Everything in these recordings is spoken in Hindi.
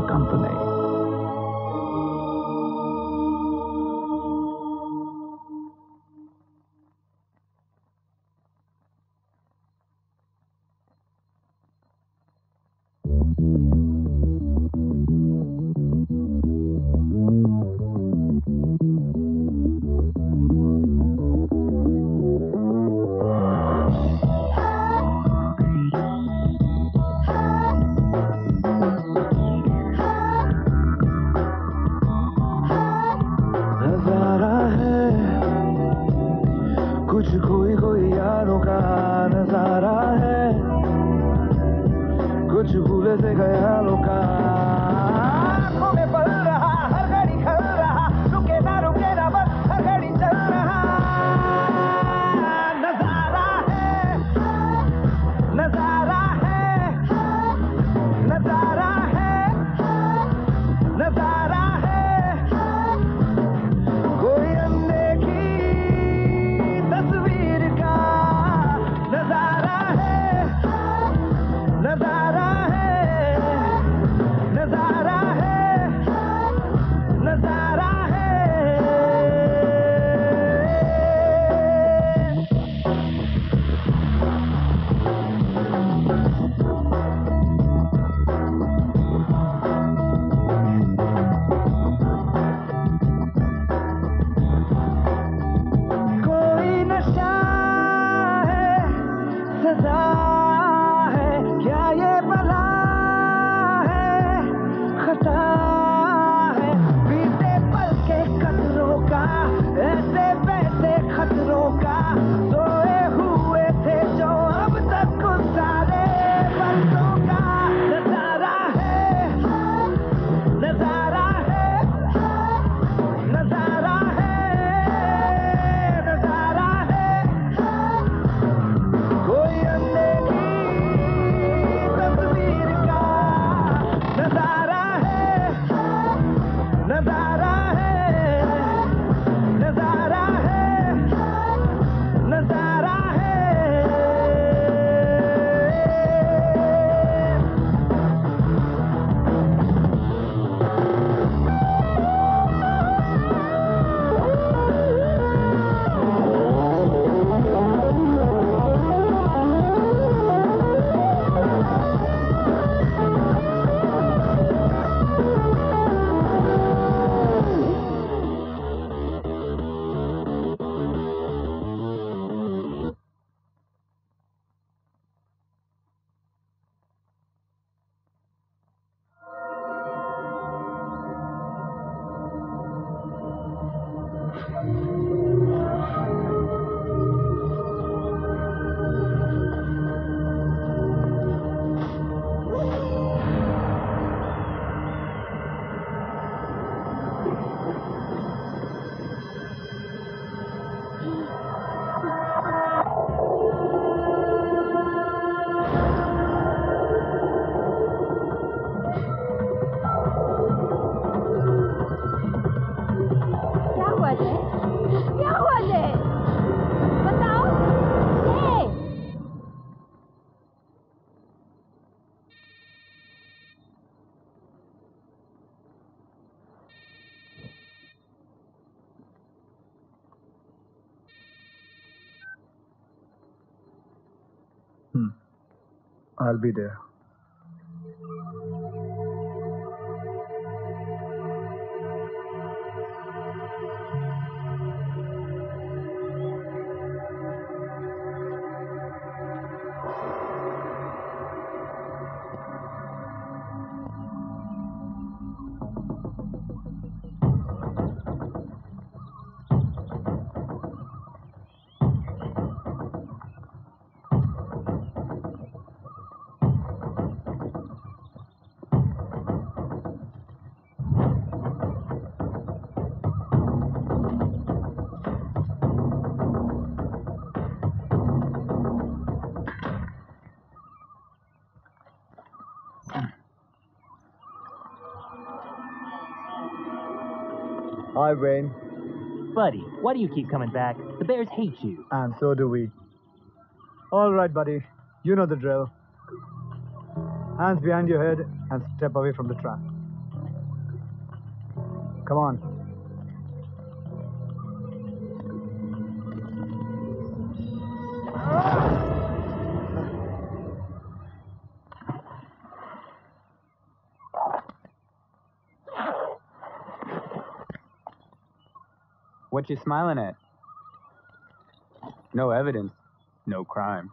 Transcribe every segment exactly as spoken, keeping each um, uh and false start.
company. Hmm. I'll be there. Hi, Wayne. Buddy, why do you keep coming back? The bears hate you. And so do we. All right, buddy. You know the drill. Hands behind your head and step away from the trap. Come on. What you smiling at? No evidence, no crime.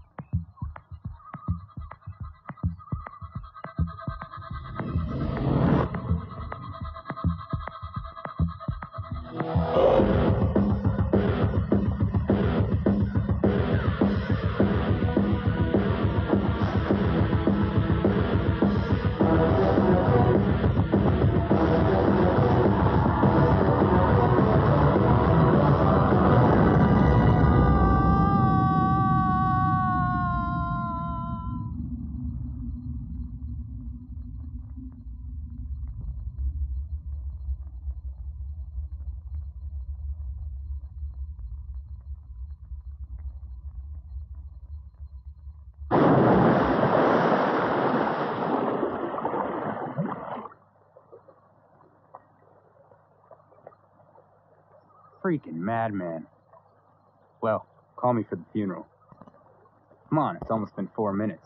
Freaking madman. Well, call me for the funeral. Come on, it's almost been four minutes.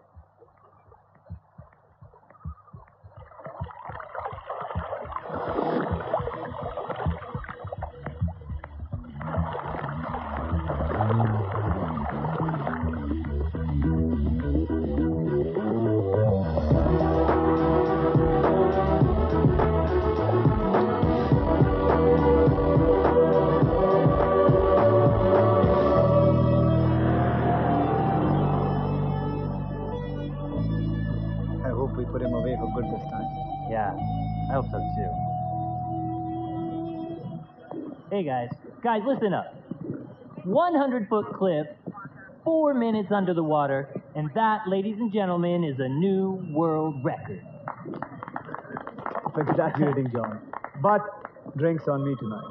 We put him away for good this time. Yeah, I hope so too. Hey guys, guys, listen up. one hundred foot cliff, four minutes under the water, and that, ladies and gentlemen, is a new world record. Exaggerating, John. But drinks on me tonight.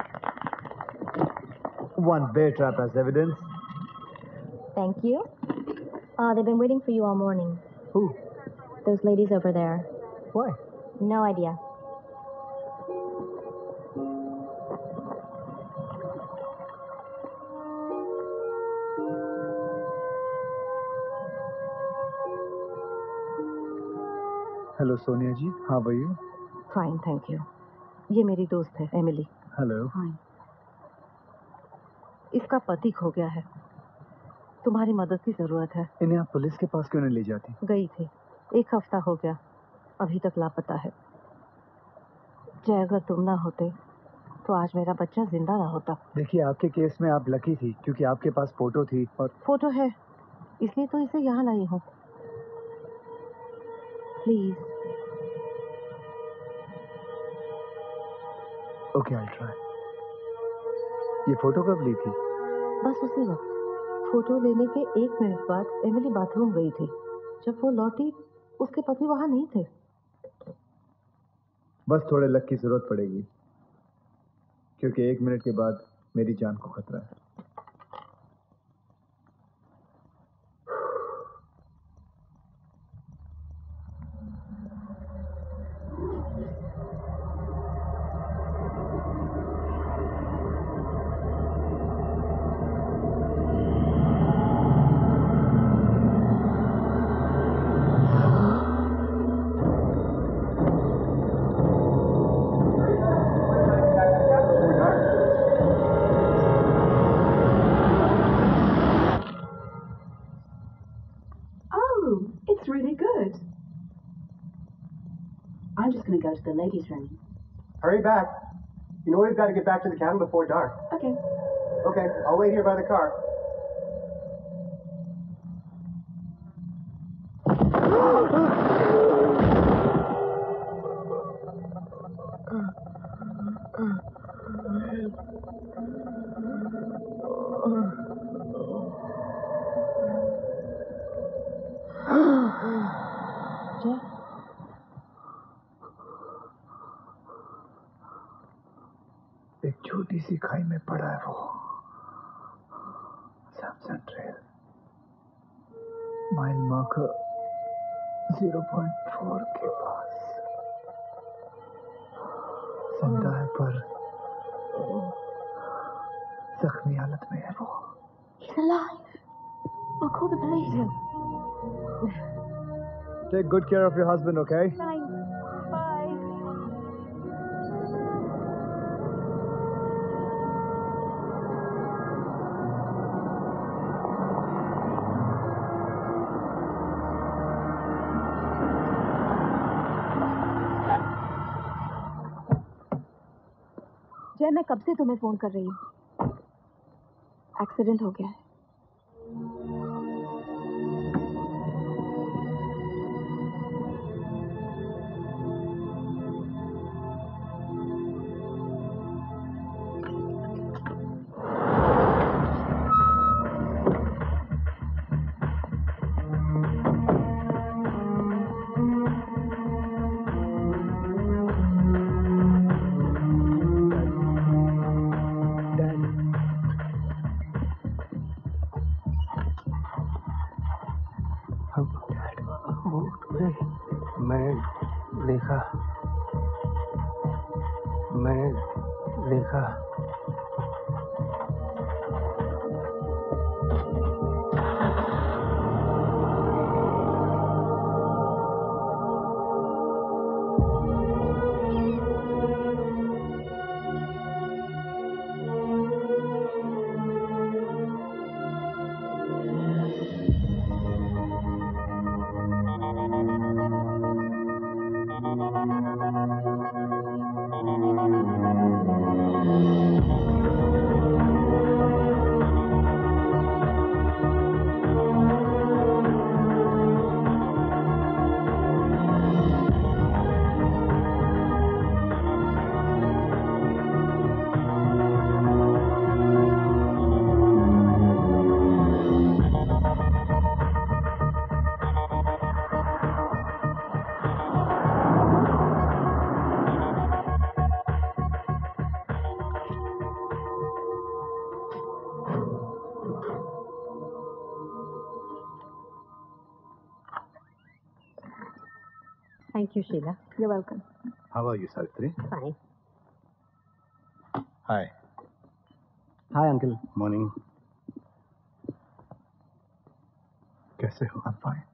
One bear trap as evidence. Thank you. Uh, they've been waiting for you all morning. Who? Those ladies over there. Why? No idea. Hello, Sonia ji. How are you? Fine thank you ये मेरी दोस्त है एमिली Hello. फाइन इसका पति खो गया है तुम्हारी मदद की जरूरत है इन्हें आप पुलिस के पास क्यों नहीं ले जाती? गई थी एक हफ्ता हो गया अभी तक लापता है जय अगर तुम ना होते तो आज मेरा बच्चा जिंदा ना होता देखिए, आपके केस में आप लकी थी क्योंकि आपके पास फोटो थी और फोटो है इसलिए तो इसे यहाँ लाई हूँ प्लीज ओके, आई ट्राई। ये फोटो कब ली थी? बस उसी वक्त फोटो लेने के एक मिनट बाद एमिली बाथरूम गई थी जब वो लौटी उसके पति वहां नहीं थे बस थोड़े लक की जरूरत पड़ेगी क्योंकि एक मिनट के बाद मेरी जान को खतरा है। I'm just going to go to the ladies' room. Hurry back. You know we've got to get back to the cabin before dark. Okay. Okay, I'll wait here by the car. एक छोटी सी खाई में पड़ा है वो Samson trail mile marker zero point four के पास जिंदा है पर जख्मी हालत में है वो। He's alive. I'll call the police. Take good care of your husband, okay? Thanks. Bye. जय, मैं कब से तुम्हें फोन कर रही हूँ। एक्सीडेंट हो गया है। मैं देखा मैंने देखा Thank you, Sheila. You're welcome. How are you, Savitri? Fine. Hi. Hi, Uncle. Morning. कैसे हो? I'm fine.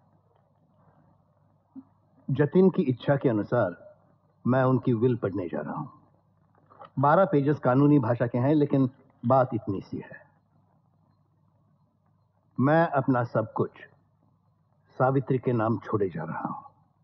जतिन की इच्छा के अनुसार मैं उनकी विल पढ़ने जा रहा हूं। बारह पेजेस कानूनी भाषा के हैं, लेकिन बात इतनी सी है। मैं अपना सब कुछ सावित्री के नाम छोड़े जा रहा हूं।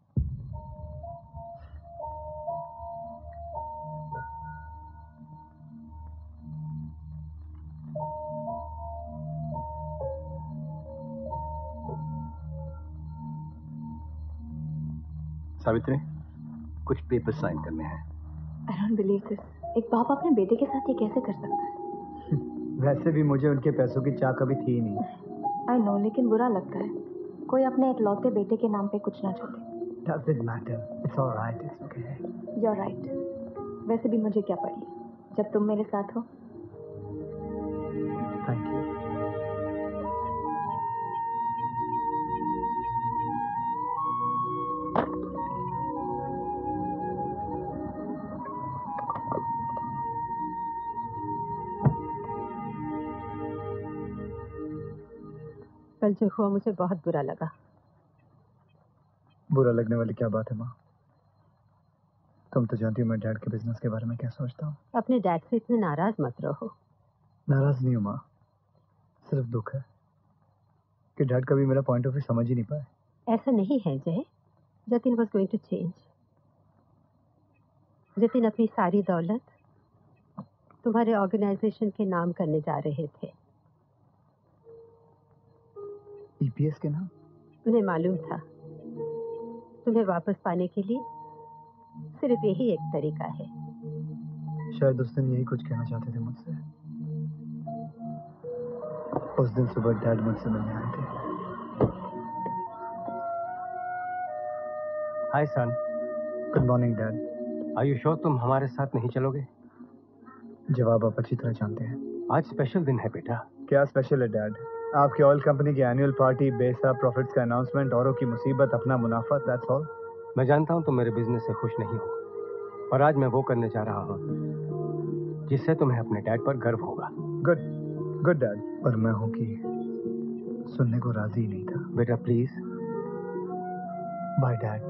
सावित्री, कुछ पेपर साइन करने हैं। I don't believe this. एक बाप अपने बेटे के साथ ये कैसे कर सकता है? वैसे भी मुझे उनके पैसों की चाह कभी थी नहीं। I know, लेकिन बुरा लगता है। कोई अपने इकलौते बेटे के नाम पे कुछ ना छोड़े। Doesn't matter. It's all right. It's okay. You're right. वैसे भी मुझे क्या पड़ी जब तुम मेरे साथ हो। Thank you. कल जो हुआ मुझे बहुत बुरा लगा। बुरा लगने वाली क्या बात है माँ? तुम तो जानती हो मैं डैड के बिजनेस के बारे में क्या सोचता हूँ। अपने डैड से इतने नाराज मत रहो। नाराज नहीं हूँ माँ, सिर्फ दुख है कि डैड कभी मेरा पॉइंट ऑफ व्यू समझ ही नहीं पाए। ऐसा नहीं है Jay, Jatin was going to change. Jatin अपनी सारी दौलत तुम्हारे ऑर्गेनाइजेशन के नाम करने जा रहे थे। ईपीएस के नाम? उन्हें मालूम था तुम्हें वापस पाने के लिए सिर्फ यही एक तरीका है। शायद उस दिन यही कुछ कहना चाहते थे मुझसे। उस दिन सुबह डैड मुझसे मिलने आए थे। Hi son. Good morning dad. Are you sure तुम हमारे साथ नहीं चलोगे? जवाब आप अच्छी तरह जानते हैं। आज स्पेशल दिन है बेटा। क्या स्पेशल है डैड? आपकी ऑयल कंपनी की एनुअल पार्टी, बेहिसाब प्रॉफिट्स का अनाउंसमेंट, औरों की मुसीबत, अपना मुनाफा, दैट्स ऑल। मैं जानता हूं तुम मेरे बिजनेस से खुश नहीं हो, और आज मैं वो करने जा रहा हूँ जिससे तुम्हें अपने डैड पर गर्व होगा। Good good dad. पर मैं हूं कि सुनने को राजी ही नहीं था। बेटा please. Bye dad.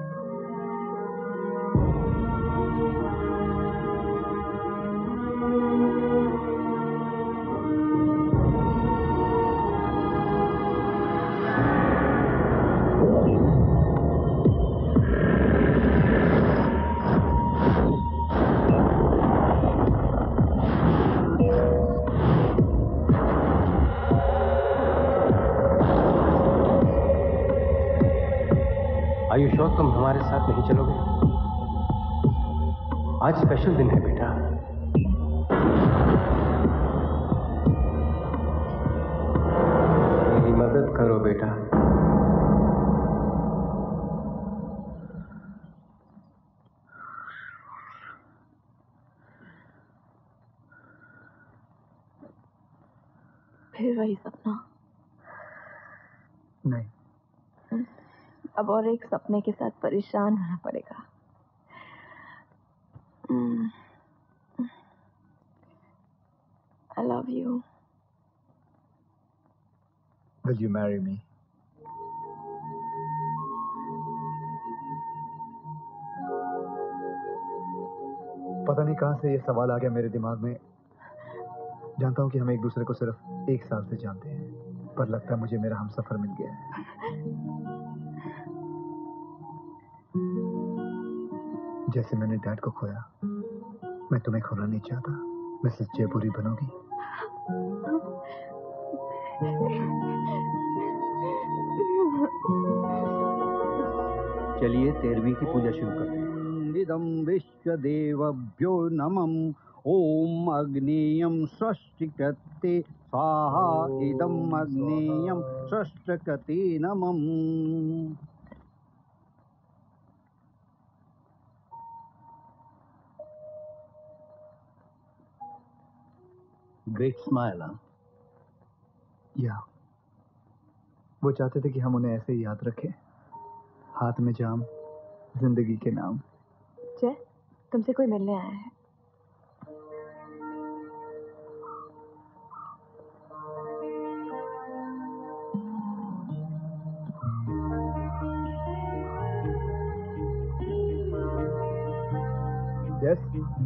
Are you sure तुम हमारे साथ नहीं चलोगे? आज स्पेशल दिन है बेटा। मेरी मदद करो बेटा। फिर वही सपना। नहीं, अब और एक सपने के साथ परेशान होना पड़ेगा। I love you. Will you marry me? पता नहीं कहां से ये सवाल आ गया मेरे दिमाग में। जानता हूं कि हम एक दूसरे को सिर्फ एक साल से जानते हैं, पर लगता है मुझे मेरा हमसफर मिल गया है। जैसे मैंने डैड को खोया, मैं तुम्हें खोना नहीं चाहता। मिसेस जयपुरी बनोगी? चलिए तेरहवीं की पूजा शुरू करते हैं। इदं विश्वदेवभ्यो नमः। ओम अग्नेयं षष्टिकते स्वाहा। इदं अग्नेयं षष्टकते नमः। Great smile. या वो चाहते थे कि हम उन्हें ऐसे ही याद रखें, हाथ में जाम, जिंदगी के नाम। जय, तुमसे कोई मिलने आया है। Yes?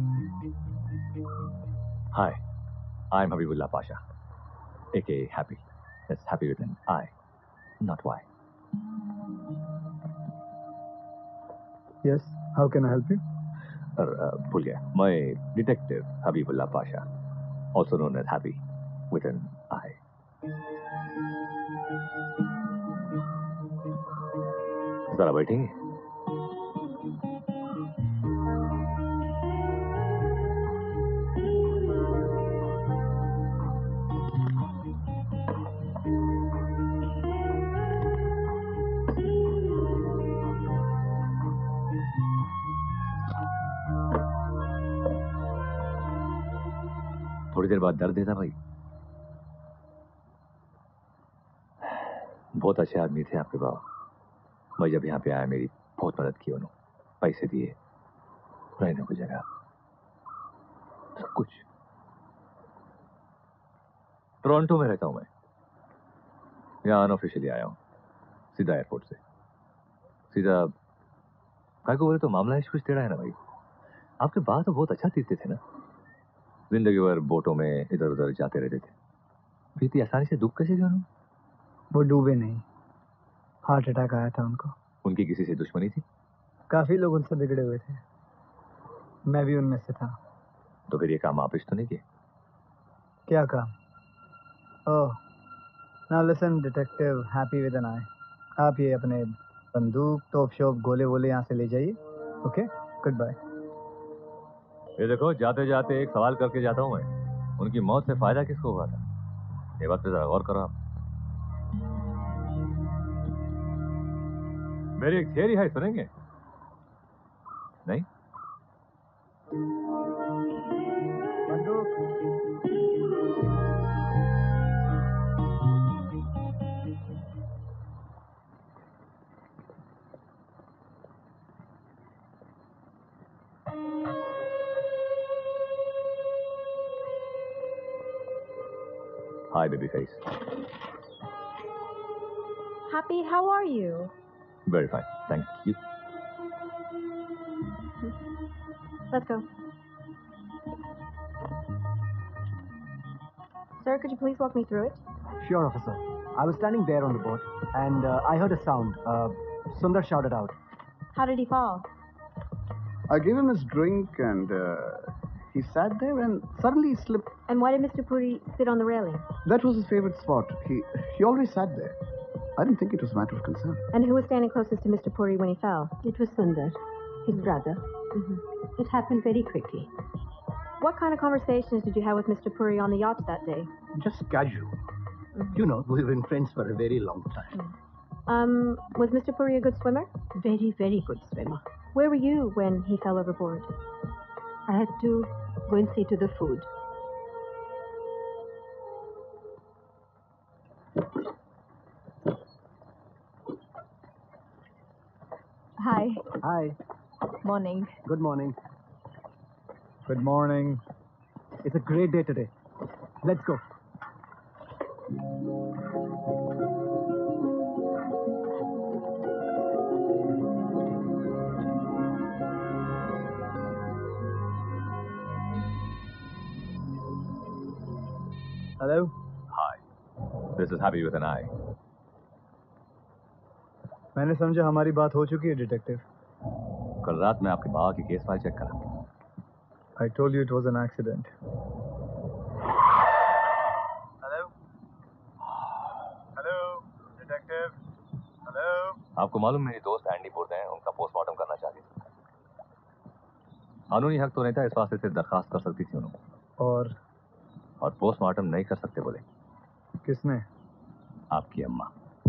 Hi, I'm Habibullah Pasha, aka Happy. That's happy with an I, not Y. Yes, how can I help you? Uh, भूल गया, मैं detective Habibullah Pasha, also known as Happy with an I. जरा बैठेंगे? थोड़ी देर बाद दर्द देता भाई। बहुत अच्छे आदमी थे आपके बाबा। मैं जब यहाँ पे आया मेरी बहुत मदद की उन्होंने, पैसे दिए, रहने को जगह, सब कुछ। टोरंटो में रहता हूँ मैं, यहाँ अनऑफिशियली आया हूँ, सीधा एयरपोर्ट से सीधा। काय को बोले तो मामला इश्क कुछ टेढ़ा है ना भाई। आपके बात तो बहुत अच्छा तीरते थे ना, जिंदगी भर बोटों में इधर उधर जाते रहते थे, फिर इतनी आसानी से डूब कैसे गए उन्होंने? वो डूबे नहीं, हार्ट अटैक आया था उनको। उनकी किसी से दुश्मनी थी? काफी लोग उनसे बिगड़े हुए थे, मैं भी उनमें से था। तो फिर ये काम आप इस तो नहीं किए? क्या काम? Oh, now listen detective Happy with an I, आप ये अपने बंदूक, तोप शोप, गोले वोले यहाँ से ले जाइए। Okay, good bye. ये देखो, जाते जाते एक सवाल करके जाता हूँ मैं, उनकी मौत से फायदा किसको हुआ था? ये बात पे जरा गौर करो आप। मेरी एक थियरी है, सुनेंगे? नहीं? बंदूक। Hi, baby face. Happy, how are you? Very fine, thank you. Let's go. Sir, could you please walk me through it? Sure, officer. I was standing there on the boat, and uh, I heard a sound. Uh, Sundar shouted out. How did he fall? I gave him his drink, and uh, he sat there, and suddenly he slipped. And why did Mister Puri sit on the railing? That was his favorite spot. He he always sat there. I didn't think it was a matter of concern. And who was standing closest to Mister Puri when he fell? It was Sundar, his brother. Mm-hmm. It happened very quickly. What kind of conversations did you have with Mister Puri on the yacht that day? Just casual. Mm-hmm. You know, we've been friends for a very long time. Mm-hmm. Um, was Mister Puri a good swimmer? Very, very good swimmer. Where were you when he fell overboard? I had to go and see to the food. Hi. Hi. Morning. Good morning. Good morning. It's a great day today. Let's go. Hello? Hi. This is Happy with an I. मैंने समझा हमारी बात हो चुकी है डिटेक्टिव. कल रात मैं आपके बाबा की केस फाइल चेक करा. I told you it was an accident. Hello? Hello? Detective? Hello? आपको मालूम मेरी दोस्त एंडी पुर्द हैं, उनका पोस्टमार्टम करना चाहती थी. कानूनी हक तो नहीं था, इस वास्ते से दरखास्त कर सकती थी उन्होंने. और और पोस्टमार्टम नहीं कर सकते बोले. किसने? आपकी अम्मा.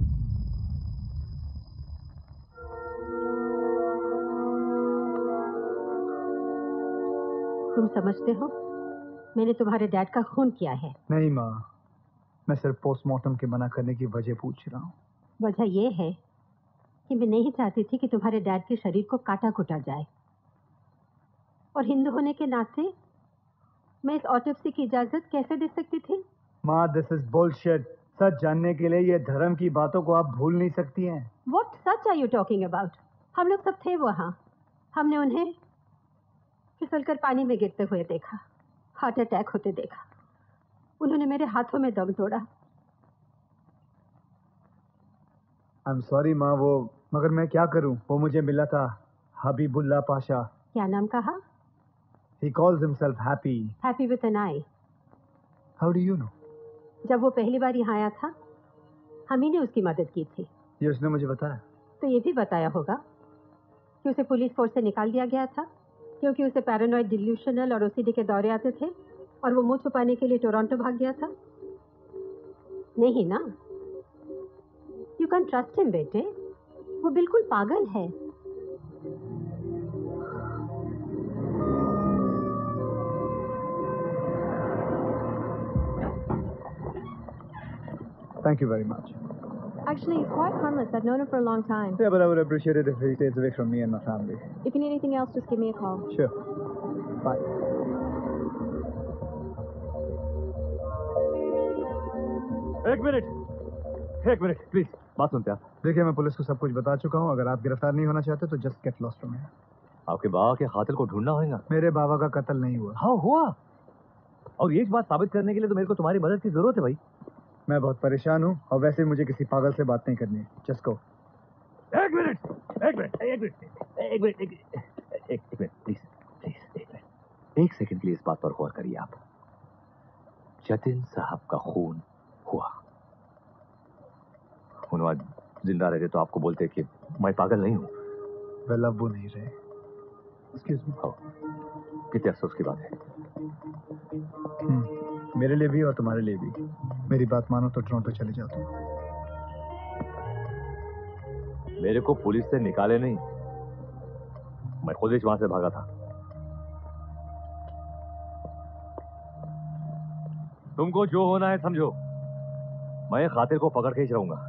तुम समझते हो मैंने तुम्हारे डैड का खून किया है? नहीं माँ, मैं सिर्फ पोस्टमार्टम के मना करने की वजह पूछ रहा हूँ. वजह यह है कि मैं नहीं चाहती थी कि तुम्हारे डैड के शरीर को काटा कुटा जाए, और हिंदू होने के नाते मैं इस ऑटोप्सी की इजाजत कैसे दे सकती थी? माँ, दिस इज बुलशिट. सच जानने के लिए ये धर्म की बातों को आप भूल नहीं सकती हैं. What such are you talking about? हम लोग सब थे वहाँ. हमने उन्हें फिसलकर पानी में गिरते हुए देखा, हार्ट अटैक होते देखा. उन्होंने मेरे हाथों में दम तोड़ा. आई एम सॉरी माँ, वो मगर मैं क्या करूँ? वो मुझे मिला था हबीबुल्ला पाशा. क्या नाम कहा? He calls himself Happy. Happy with an I. How do you know? जब वो पहली बार यहाँ आया था, हम ही ने उसकी मदद की थी. ये उसने मुझे बताया. तो ये भी बताया होगा कि उसे पुलिस फोर्स से निकाल दिया गया था क्योंकि उसे पैरानॉइड डिल्यूशनल और ओसीडी के दौरे आते थे और वो मुंह छुपाने के लिए टोरंटो भाग गया था. नहीं ना? यू कैन ट्रस्ट हिम बेटे, वो बिल्कुल पागल है. Thank you very much. Actually, he's quite harmless. I've known him for a long time. Yeah, but I would appreciate it if he stays away from me and my family. If you need anything else, just give me a call. Sure. Bye. एक मिनट, एक मिनट, प्लीज. बात सुनते आप. देखिए, मैं पुलिस को सब कुछ बता चुका हूँ. अगर आप गिरफ्तार नहीं होना चाहते तो just get lost from here. आपके बाबा के कातिल को ढूंढना होगा. मेरे बाबा का कत्ल नहीं हुआ. हाँ हुआ. और ये बात साबित करने के लिए तो मेरे को तुम्हारी मदद की जरूरत है भाई. मैं बहुत परेशान हूँ और वैसे मुझे किसी पागल से बात नहीं करनी है. Just go. एक मिनट, एक मिनट, एक मिनट, एक मिनट, एक एक मिनट, प्लीज, प्लीज, एक मिनट, एक सेकंड प्लीज. इस बात पर गौर करिए आप. जतिन साहब का खून हुआ. उन्होंने जिंदा रहते तो आपको बोलते कि मैं पागल नहीं हूँ. वेल, अब वो नहीं रहे. Excuse me. कितने अफसोस की बात है. मेरे लिए भी और तुम्हारे लिए भी. मेरी बात मानो तो टोरंटो चले जाओ. तुम मेरे को पुलिस से निकाले नहीं, मैं खुद ही वहां से भागा था. तुमको जो होना है समझो, मैं खातिर को पकड़ के ही रहूंगा.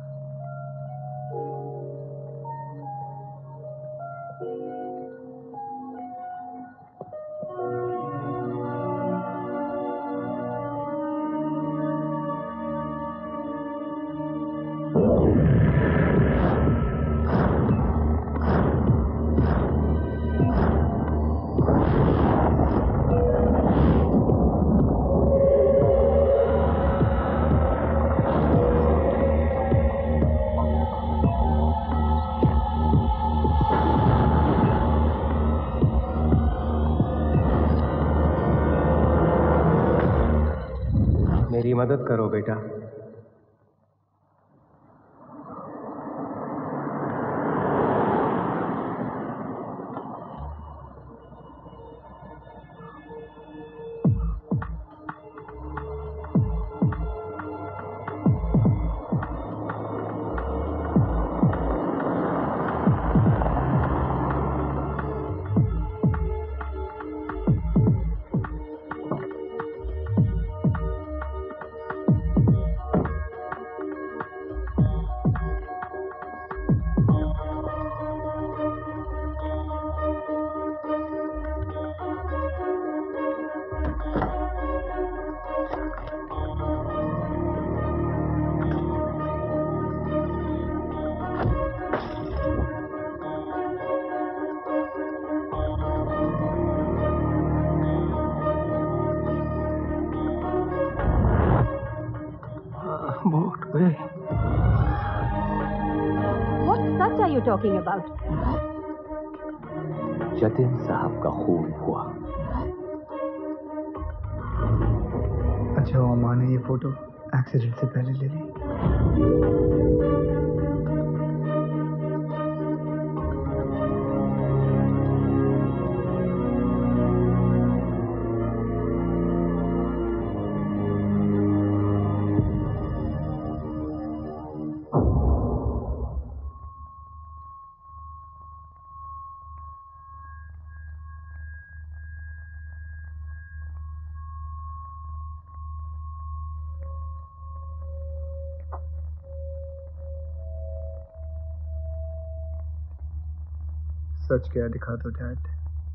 मदद करो बेटा। What such are you talking about? Jatin साहब का खून हुआ। अच्छा वो माँ ने ये फोटो एक्सीडेंट से पहले ले ली। सच क्या दिखा दो डैड।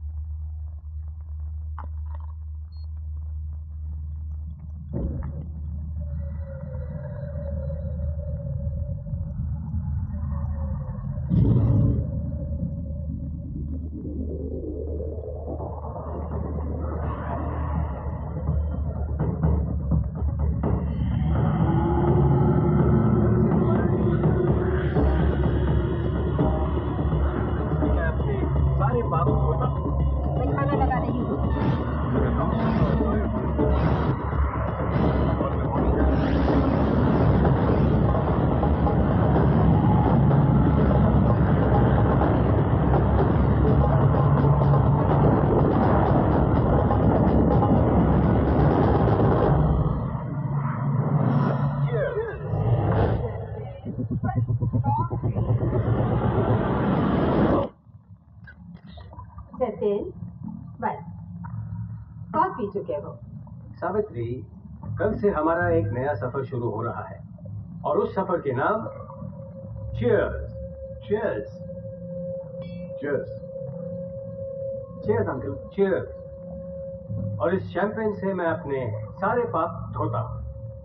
सावित्री, कल से हमारा एक नया सफर शुरू हो रहा है और उस सफर के नाम cheers. Cheers. Cheers. Cheers uncle. Cheers. और इस शैंपेन से मैं अपने सारे पाप धोता हूं।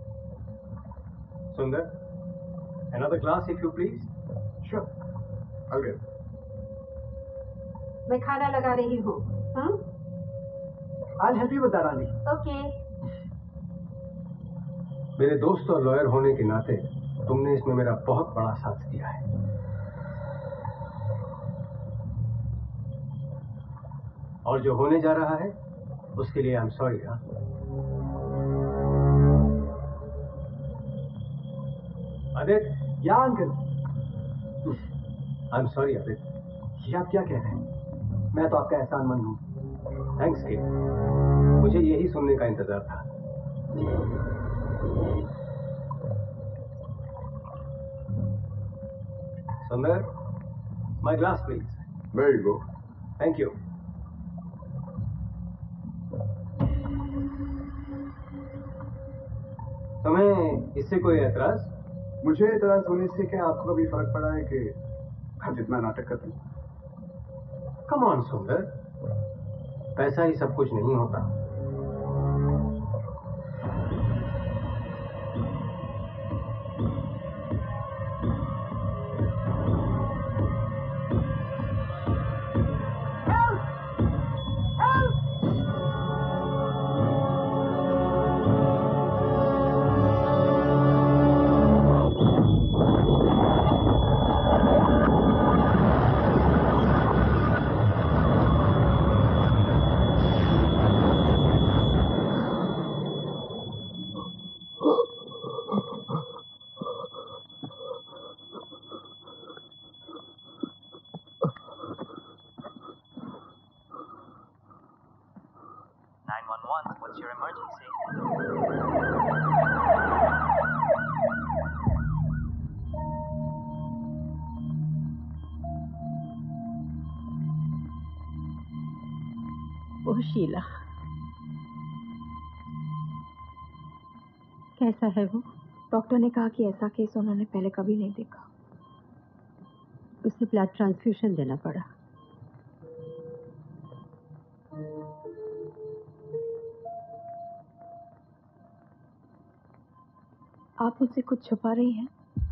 सुंदर, another glass if you please. Sure. I'll get. मैं खाना लगा रही हूँ। हाँ? I'll help you with that, Andy. Okay. मेरे दोस्त और लॉयर होने के नाते तुमने इसमें मेरा बहुत बड़ा साथ दिया है। और जो होने जा रहा है उसके लिए आई एम सॉरी। हाँ, आदित्य। या uncle. I am sorry Aditya. ये आप क्या कह रहे हैं? मैं तो आपका एहसानमंद हूँ। थैंक्स किड, मुझे यही सुनने का इंतजार था। Sundar, my glass please. There you go. Thank you. तुम्हें इससे कोई एतराज? मुझे एतराज होने से क्या आपको कभी फर्क पड़ा है कि आप जितना नाटक करते हैं? कम ऑन सुंदर, पैसा ही सब कुछ नहीं होता। What's your emergency? ओह शीला, कैसा है वो? डॉक्टर ने कहा कि ऐसा केस उन्होंने पहले कभी नहीं देखा। उसे ब्लड ट्रांसफ्यूजन देना पड़ा। आप मुझसे कुछ छुपा रही हैं?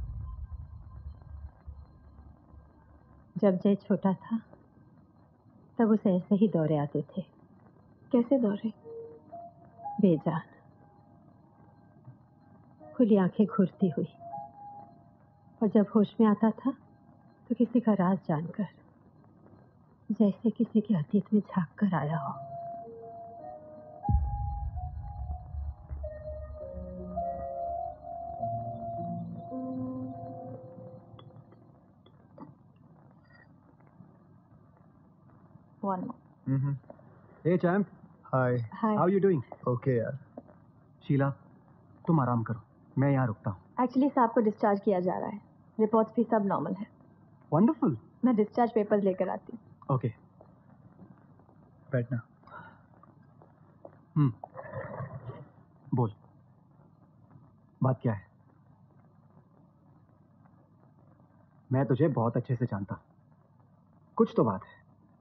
जब जय छोटा था तब उसे ऐसे ही दौरे आते थे। कैसे दौरे? बेजान, खुली आंखें घूरती हुई, और जब होश में आता था तो किसी का राज जानकर, जैसे किसी के अतीत में झांक कर आया हो। One more. Mm-hmm. Hey champ. Hi. Hi. How are you doing? Okay यार। शीला, तुम आराम करो, मैं यहाँ रुकता हूँ। एक्चुअली साहब को डिस्चार्ज किया जा रहा है, रिपोर्ट्स भी सब नॉर्मल है। वंडरफुल। मैं डिस्चार्ज पेपर्स लेकर आती हूँ। ओके। बैठना। हम्म। बोल, बात क्या है? मैं तुझे बहुत अच्छे से जानता हूँ, कुछ तो बात है।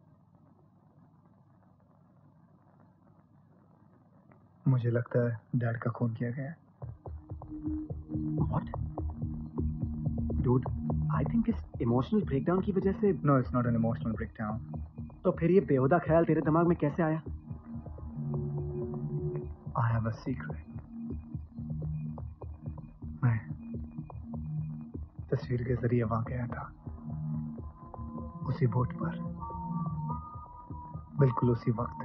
मुझे लगता है डैड का खून किया गया है। What? Dude, I think इस इमोशनल ब्रेकडाउन की वजह से। No, it's not an emotional breakdown. तो फिर ये बेहुदा ख्याल तेरे दिमाग में कैसे आया? I have a secret. मैं तस्वीर के जरिए वहां गया था, उसी बोट पर, बिल्कुल उसी वक्त।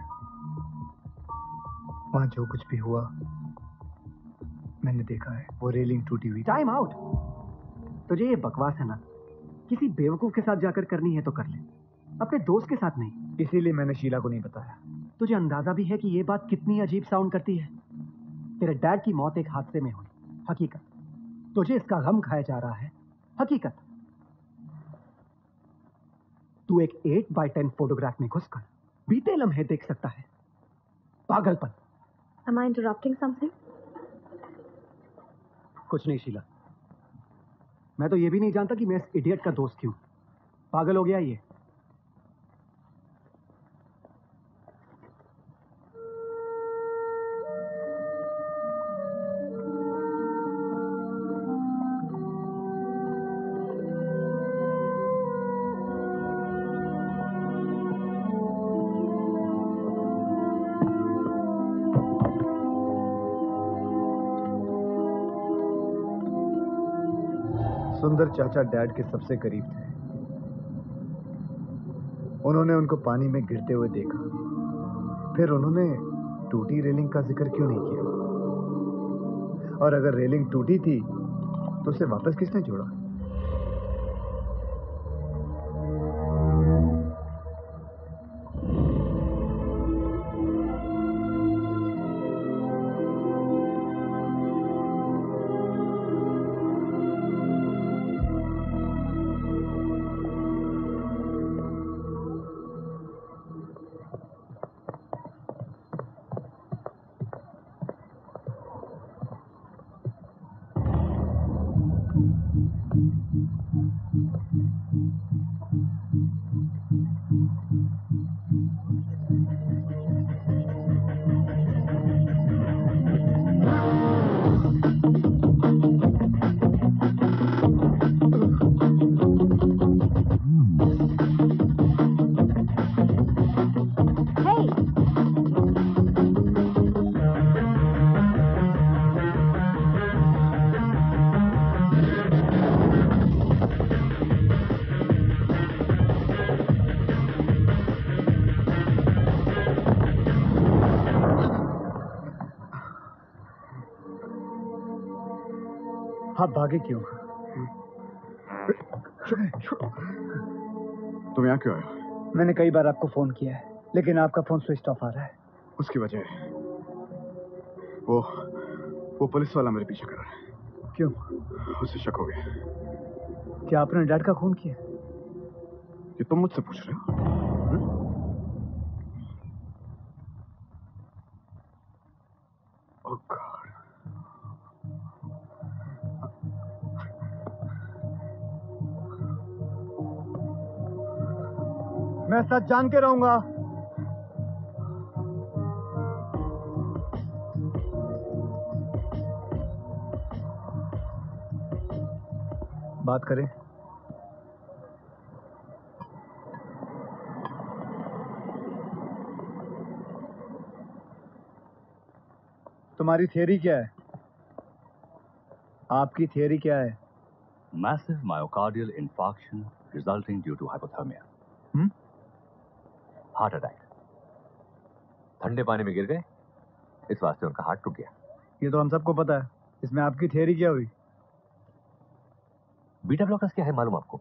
वहां जो कुछ भी हुआ मैंने देखा है। वो रेलिंग टूटी हुई। Time out. तुझे ये बकवास है ना, किसी बेवकूफ के साथ जाकर करनी है तो कर ले, अपने दोस्त के साथ नहीं। इसीलिए मैंने शीला को नहीं बताया। तुझे अंदाजा भी है कि ये बात कितनी अजीब साउंड करती है? तेरे डैड की मौत एक हादसे में हुई, हकीकत। तुझे इसका गम खाया जा रहा है, हकीकत। तू एक एट बाय टेन फोटोग्राफ में घुसकर बीते लम्हे देख सकता है। पागलपन। Am I interrupting something? कुछ नहीं शीला, मैं तो ये भी नहीं जानता कि मैं इस इडियट का दोस्त क्यों। पागल हो गया ये। सुंदर चाचा डैड के सबसे करीब थे। उन्होंने उनको पानी में गिरते हुए देखा, फिर उन्होंने टूटी रेलिंग का जिक्र क्यों नहीं किया? और अगर रेलिंग टूटी थी तो उसे वापस किसने जोड़ा? आप भागे क्यों? तुम यहाँ क्यों आए हो? मैंने कई बार आपको फोन किया है, लेकिन आपका फोन स्विच ऑफ आ रहा है। उसकी वजह वो वो पुलिस वाला मेरे पीछे कर रहा है। क्यों? उसे शक हो गया। क्या आपने डैड का खून किया? ये तुम मुझसे पूछ रहे हो? Oh god. मैं सच जान के रहूंगा। बात करें। तुम्हारी थियरी क्या है? आपकी थियरी क्या है? Massive myocardial infarction resulting due to hypothermia. Hmm? Heart attack. ठंडे पानी में गिर गए, इस वास्ते उनका हार्ट टूट गया। ये तो हम सबको पता है। इसमें आपकी थियरी क्या हुई? बीटा ब्लॉकर्स क्या है मालूम आपको?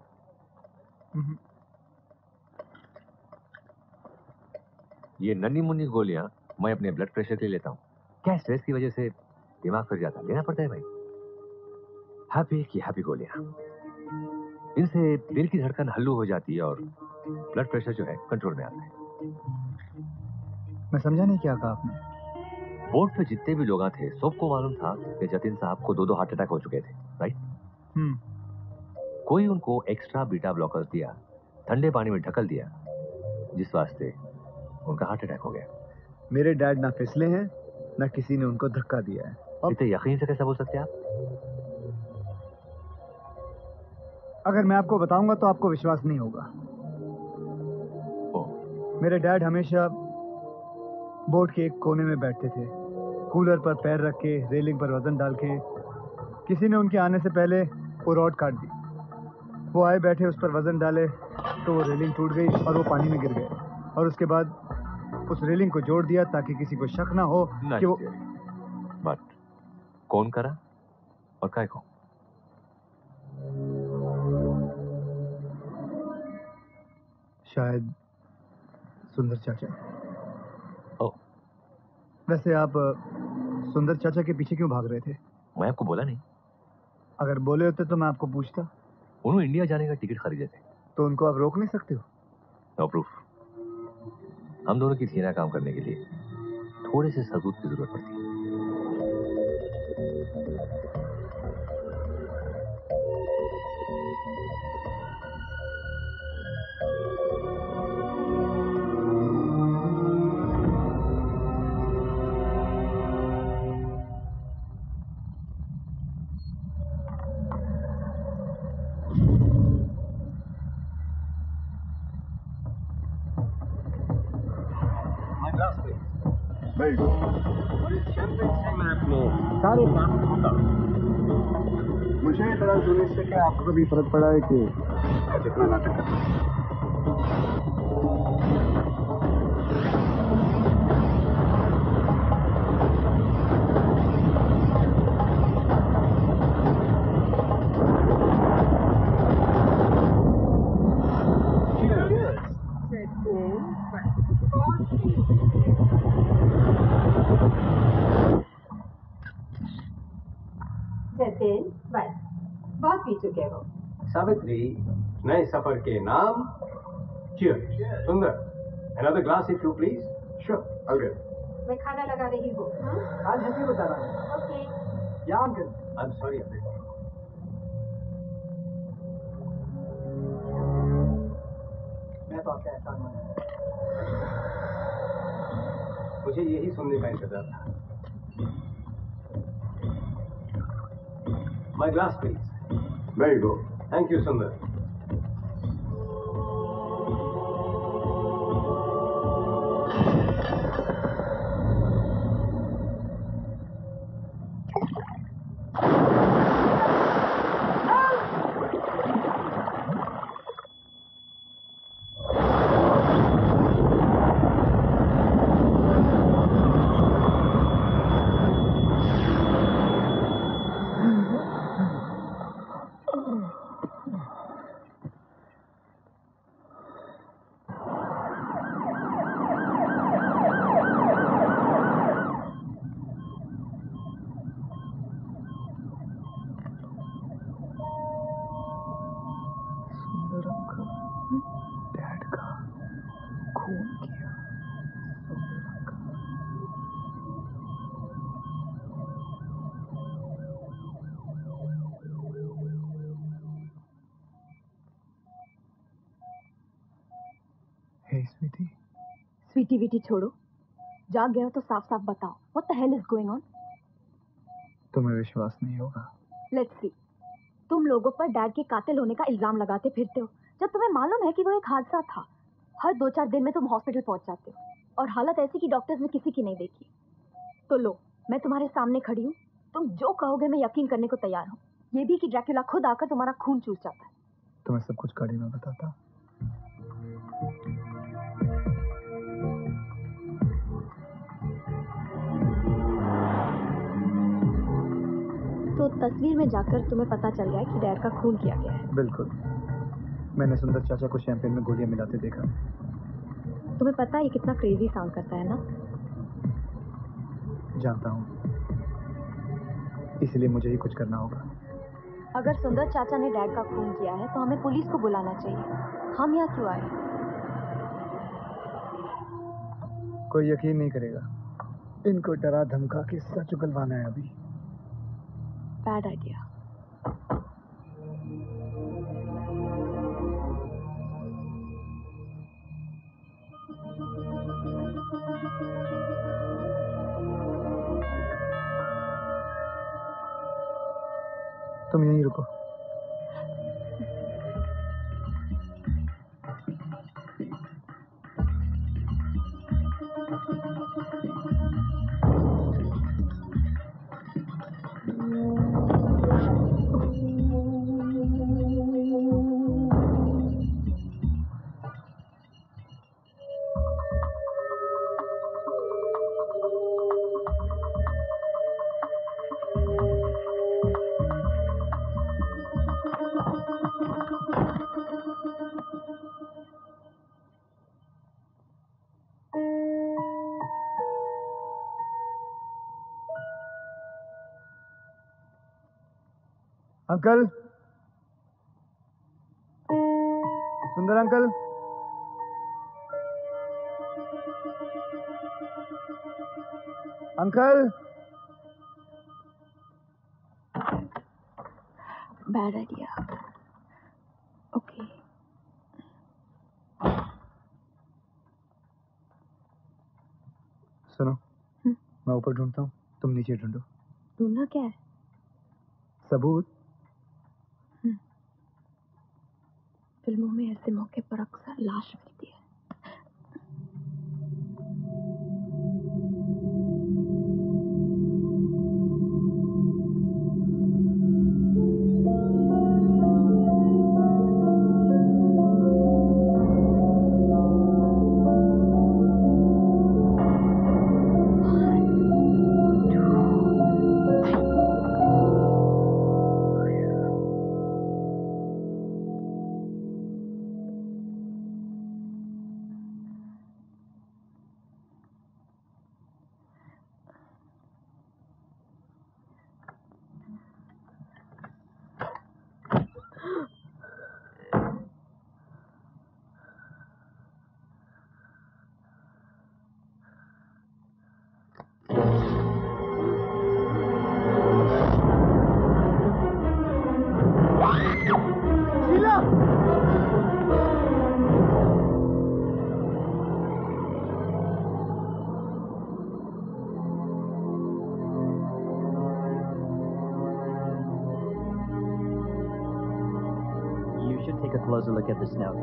ये नन्ही मुन्नी गोलियां मैं अपने ब्लड प्रेशर के लिए लेता हूँ। क्या स्ट्रेस की वजह से दिमाग फिर जाता है, लेना पड़ता है भाई। हैप्पी की हैप्पी गोलियां, इनसे दिल की धड़कन हल्लू हो जाती है और ब्लड प्रेशर जो है कंट्रोल में आता है। मैं समझा नहीं क्या कहा आपने। बोर्ड पे जितने भी लोग थे सबको मालूम था कि जतिन साहब को दो दो हार्ट अटैक हो चुके थे, राइट? हम्म। कोई उनको एक्स्ट्रा बीटा ब्लॉकर्स दिया, ठंडे पानी में ढकल दिया, जिस वास्ते उनका हार्ट अटैक हो गया। मेरे डैड ना फिसले हैं, ना किसी ने उनको धक्का दिया है। इतने यकीन से कैसे बोल सकते हैं आप? अगर मैं आपको बताऊंगा तो आपको विश्वास नहीं होगा। मेरे डैड हमेशा बोट के एक कोने में बैठते थे, कूलर पर पैर रख के, रेलिंग पर वजन डाल के। किसी ने उनके आने से पहले वो रॉड काट दी। वो आए, बैठे, उस पर वजन डाले तो वो रेलिंग टूट गई और वो पानी में गिर गए। और उसके बाद उस रेलिंग को जोड़ दिया ताकि किसी को शक ना हो कि वो। बट कौन करा और काय को? शायद सुंदर चाचा। ओ। वैसे आप सुंदर चाचा के पीछे क्यों भाग रहे थे? मैं आपको बोला नहीं। अगर बोले होते तो मैं आपको पूछता। उन्होंने इंडिया जाने का टिकट खरीदे थे। तो उनको आप रोक नहीं सकते हो? No proof. हम दोनों की थीना काम करने के लिए थोड़े से सबूत की जरूरत पड़ती है। सारे मुझे इतना सुनने से क्या आपको कभी फर्क पड़ा है कि कितना नाटक जतिन, बस बहुत पी चुके हो। सावित्री, नए सफर के नाम चीयर्स। सुंदर, another glass if you please. Sure, I'll get. मैं खाना लगा रही हूँ। आज हैप्पी बता रहा हूँ। ओके। या अंकल। I'm sorry, अबे। मैं तो आपका एहसान मानूं। मुझे यही सुनने का इंतजार था। My glass, please. There you go. Thank you, Sundar. Sweetie वीटी छोड़ो, जाग गए हो तो साफ साफ बताओ, what the hell is going on? तुम्हें विश्वास नहीं होगा। लेट्स सी, तुम लोगों पर डैड के कातिल होने का इल्जाम लगाते फिरते हो, जब तुम्हें मालूम है कि वो एक हादसा था। हर दो चार दिन में तुम हॉस्पिटल पहुंच जाते हो, और हालत ऐसी कि डॉक्टर्स ने किसी की नहीं देखी। तो लो, मैं तुम्हारे सामने खड़ी हूँ, तुम जो कहोगे मैं यकीन करने को तैयार हूँ, ये भी कि ड्रैकुला खुद आकर तुम्हारा खून चूस जाता है। तुम्हें सब कुछ कड़ी में बताता। तो तस्वीर में जाकर तुम्हें पता चल गया है कि डैड का खून किया गया है? बिल्कुल, मैंने सुंदर चाचा को शैंपेन में गोलियां मिलाते देखा। तुम्हें पता है ये कितना क्रेजी साउंड करता है ना? जानता हूँ, इसलिए मुझे ही कुछ करना होगा। अगर सुंदर चाचा ने डैड का खून किया है तो हमें पुलिस को बुलाना चाहिए। हम यहाँ क्यों आए? कोई यकीन नहीं करेगा, इनको डरा धमका के सच उगलवाना है अभी। Bad idea. तुम यहीं रुको। Uncle, Sundar uncle, uncle. Bad idea. Okay. सुनो, मैं ऊपर ढूंढता हूँ, तुम नीचे ढूंढो। ढूंढना क्या है? सबूत। फिल्मों में ऐसे मौके पर अक्सर लाश मिलती है। Closer look at this note.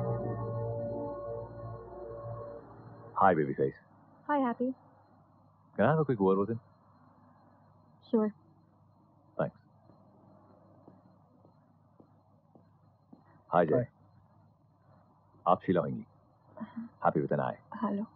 Hi, babyface. Hi, Happy. Can I have a quick word with him? Sure. Thanks. Hi, Jay. Hi. आप शीला होंगी. Happy with an I. Hello.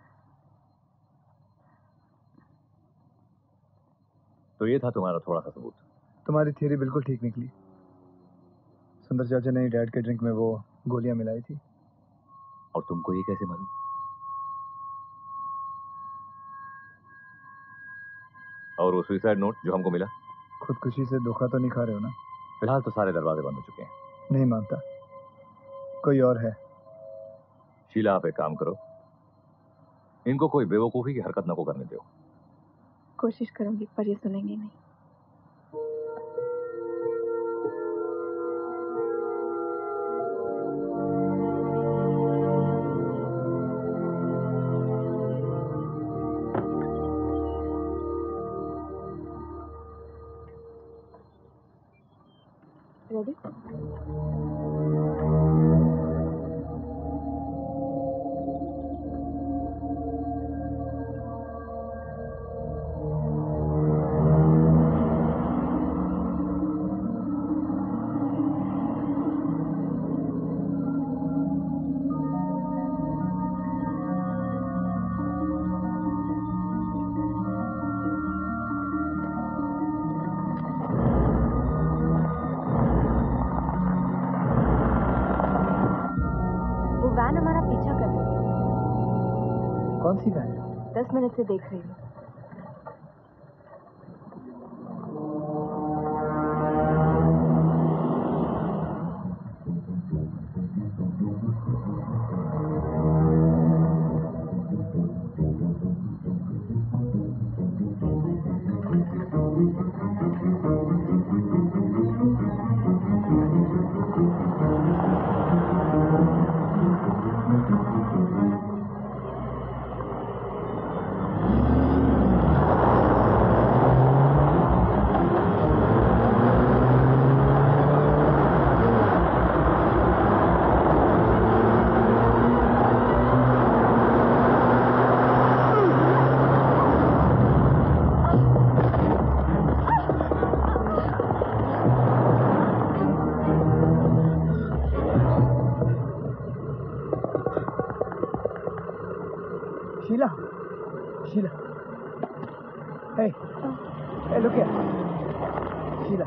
तो ये था तुम्हारा थोड़ा सा सबूत. तुम्हारी थियरी बिल्कुल ठीक निकली। सुंदर चाचा ने डैड के ड्रिंक में वो गोलियां मिलाई थी। और तुमको ये कैसे मालूम? और वो सुसाइड नोट जो हमको मिला? खुदकुशी से धोखा तो नहीं खा रहे हो ना? फिलहाल तो सारे दरवाजे बंद हो चुके हैं। नहीं मानता, कोई और है। शीला, आप एक काम करो, इनको कोई बेवकूफी की हरकत न को करने दो। कोशिश करूंगी, पर ये सुनेंगे नहीं। रेडी? वैन हमारा पीछा कर रही है। कौन सी वैन? दस मिनट से देख रही हूँ। Sheila, Sheila. Hey, hey, look here. Sheila.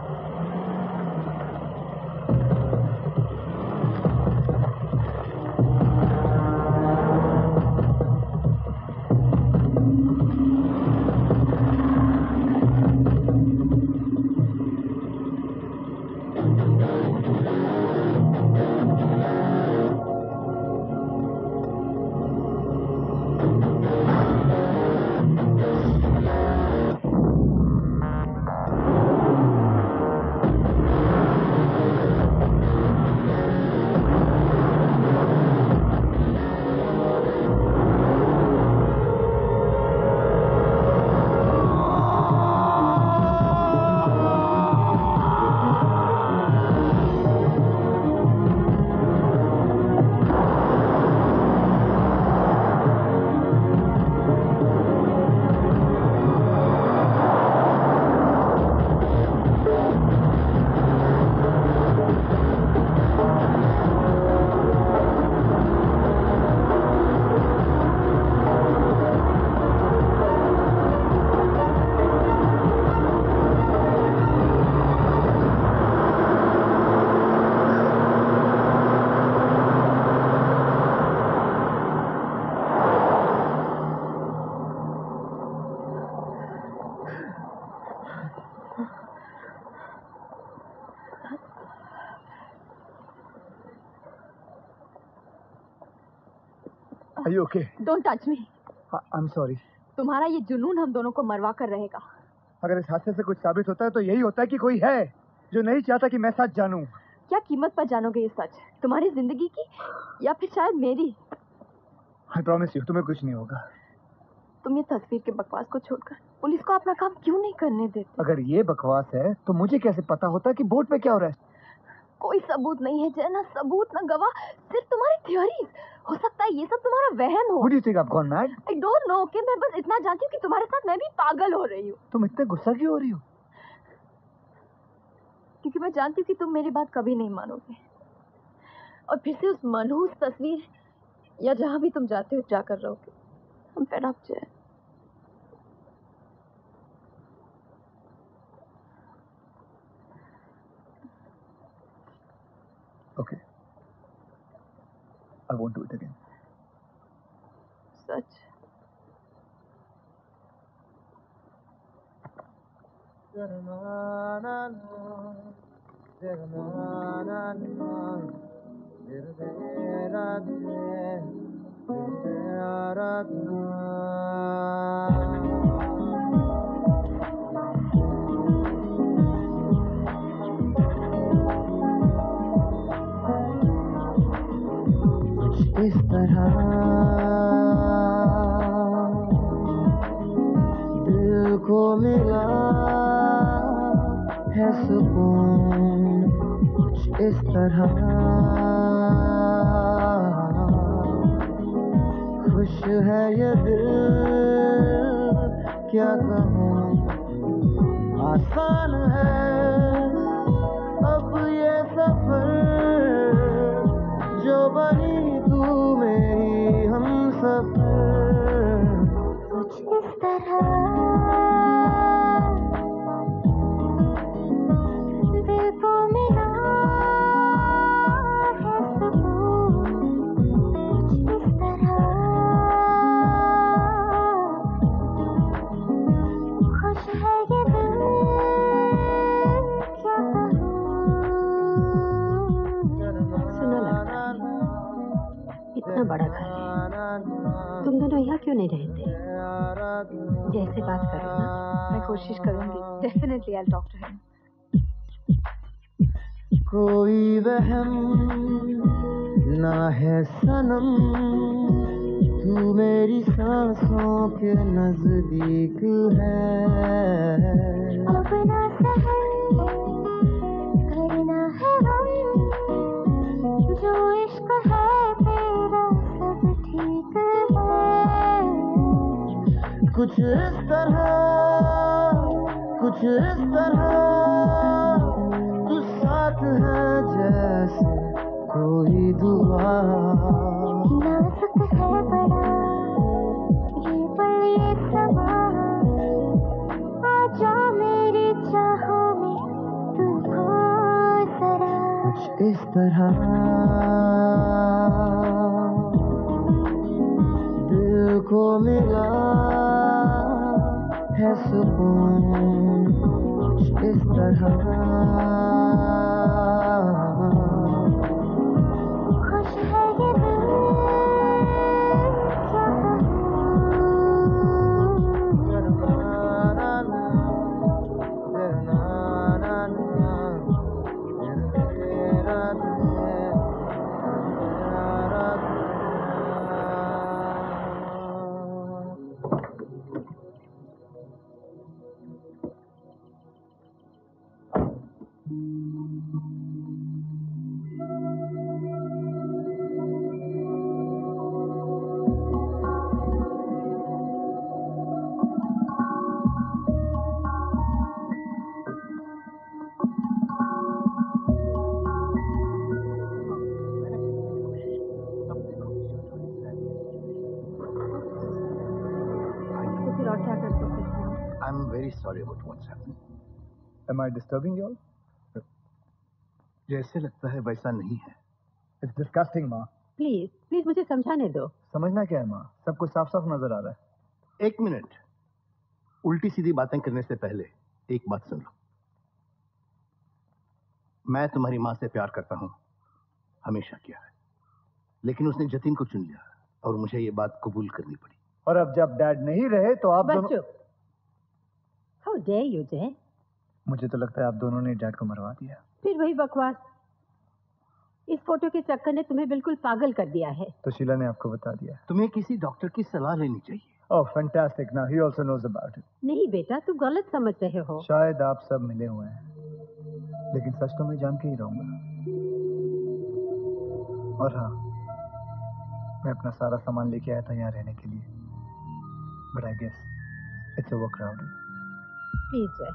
Are you okay? Don't touch me. I'm sorry. तुम्हारा ये जुनून हम दोनों को मरवा कर रहेगा। अगर इस हादसे से कुछ साबित होता है तो यही होता है कि कोई है जो नहीं चाहता कि मैं सच जानूं। क्या कीमत पर जानोगे ये सच? तुम्हारी जिंदगी की या फिर शायद मेरी? I promise you, तुम्हें कुछ नहीं होगा। तुम ये तस्वीर के बकवास को छोड़कर पुलिस को अपना काम क्यों नहीं करने देते? अगर ये बकवास है तो मुझे कैसे पता होता कि बोर्ड पे क्या हो रहा है? कोई सबूत नहीं है जय, ना सबूत ना गवाह, सिर्फ तुम्हारी थ्योरीज। हो सकता है ये सब तुम्हारा वहम हो। Who do you think I've gone mad? I don't know, okay? मैं बस इतना जानती हूँ कि तुम्हारे साथ मैं भी पागल हो रही हूँ। तुम इतने गुस्सा क्यों हो रही हो? क्योंकि मैं जानती हूँ कि तुम मेरी बात कभी नहीं मानोगे और फिर से उस मनहूस तस्वीर या जहाँ भी तुम जाते हो जाकर रहोगे। हम fed up Jay. Okay. I won't do it again. सच? इस तरह दिल को मिला है सुकून कुछ इस तरह, खुश है ये दिल क्या कहूँ, आसान है अब ये सफर, जो बनी तू मेरी हम सफर, कुछ इस तरह दिल को मिला है सुकून, कुछ इस तरह खुश है ये दिल क्या कहूँ। सुना लगता है इतना बड़ा घर है, तुम दोनों यहाँ क्यों नहीं रहते? जैसे बात करो ना। मैं कोशिश करूंगी। Definitely I will talk to him. कोई वहम ना है सनम, तू मेरी सांसों के नजदीक है, अब ना सहन करना है गम, जो इश्क है तेरा सब ठीक है, कुछ इस तरह कुछ इस तरह तू साथ है जैसे कोई दुआ, नाजुक है बड़ा ये पल ये समा, आजा मेरी चाहों में तू खो जरा, कुछ इस तरह दिल को मिला है सुकून, कुछ इस तरह खुश है ये दिल क्या I'm very sorry about what's happened. Am I disturbing you all? जैसे लगता है वैसा नहीं है। It's disgusting, माँ। प्लीज प्लीज मुझे समझाने दो। समझना क्या है माँ? सब कुछ साफ साफ नजर आ रहा है। एक मिनट, उल्टी सीधी बातें करने से पहले एक बात सुन लो। मैं तुम्हारी माँ से प्यार करता हूँ, हमेशा किया है, लेकिन उसने जतिन को चुन लिया और मुझे ये बात कबूल करनी पड़ी। और अब जब डैड नहीं रहे तो आप दोनों... How dare you, Jay? मुझे तो लगता है आप दोनों ने डैड को मरवा दिया। फिर वही बकवास। इस फोटो के चक्कर ने तुम्हें बिल्कुल पागल कर दिया है। तो शीला ने आपको बता दिया। तुम्हें किसी डॉक्टर की सलाह लेनी चाहिए। Oh fantastic, now he also knows about it. नहीं बेटा, तू गलत समझ रहे हो। शायद आप सब मिले हुए हैं, लेकिन सच तो मैं जान के ही रहूंगा। और हाँ, मैं अपना सारा सामान लेके आया था यहाँ रहने के लिए, but I guess it's overcrowded. Please Jay.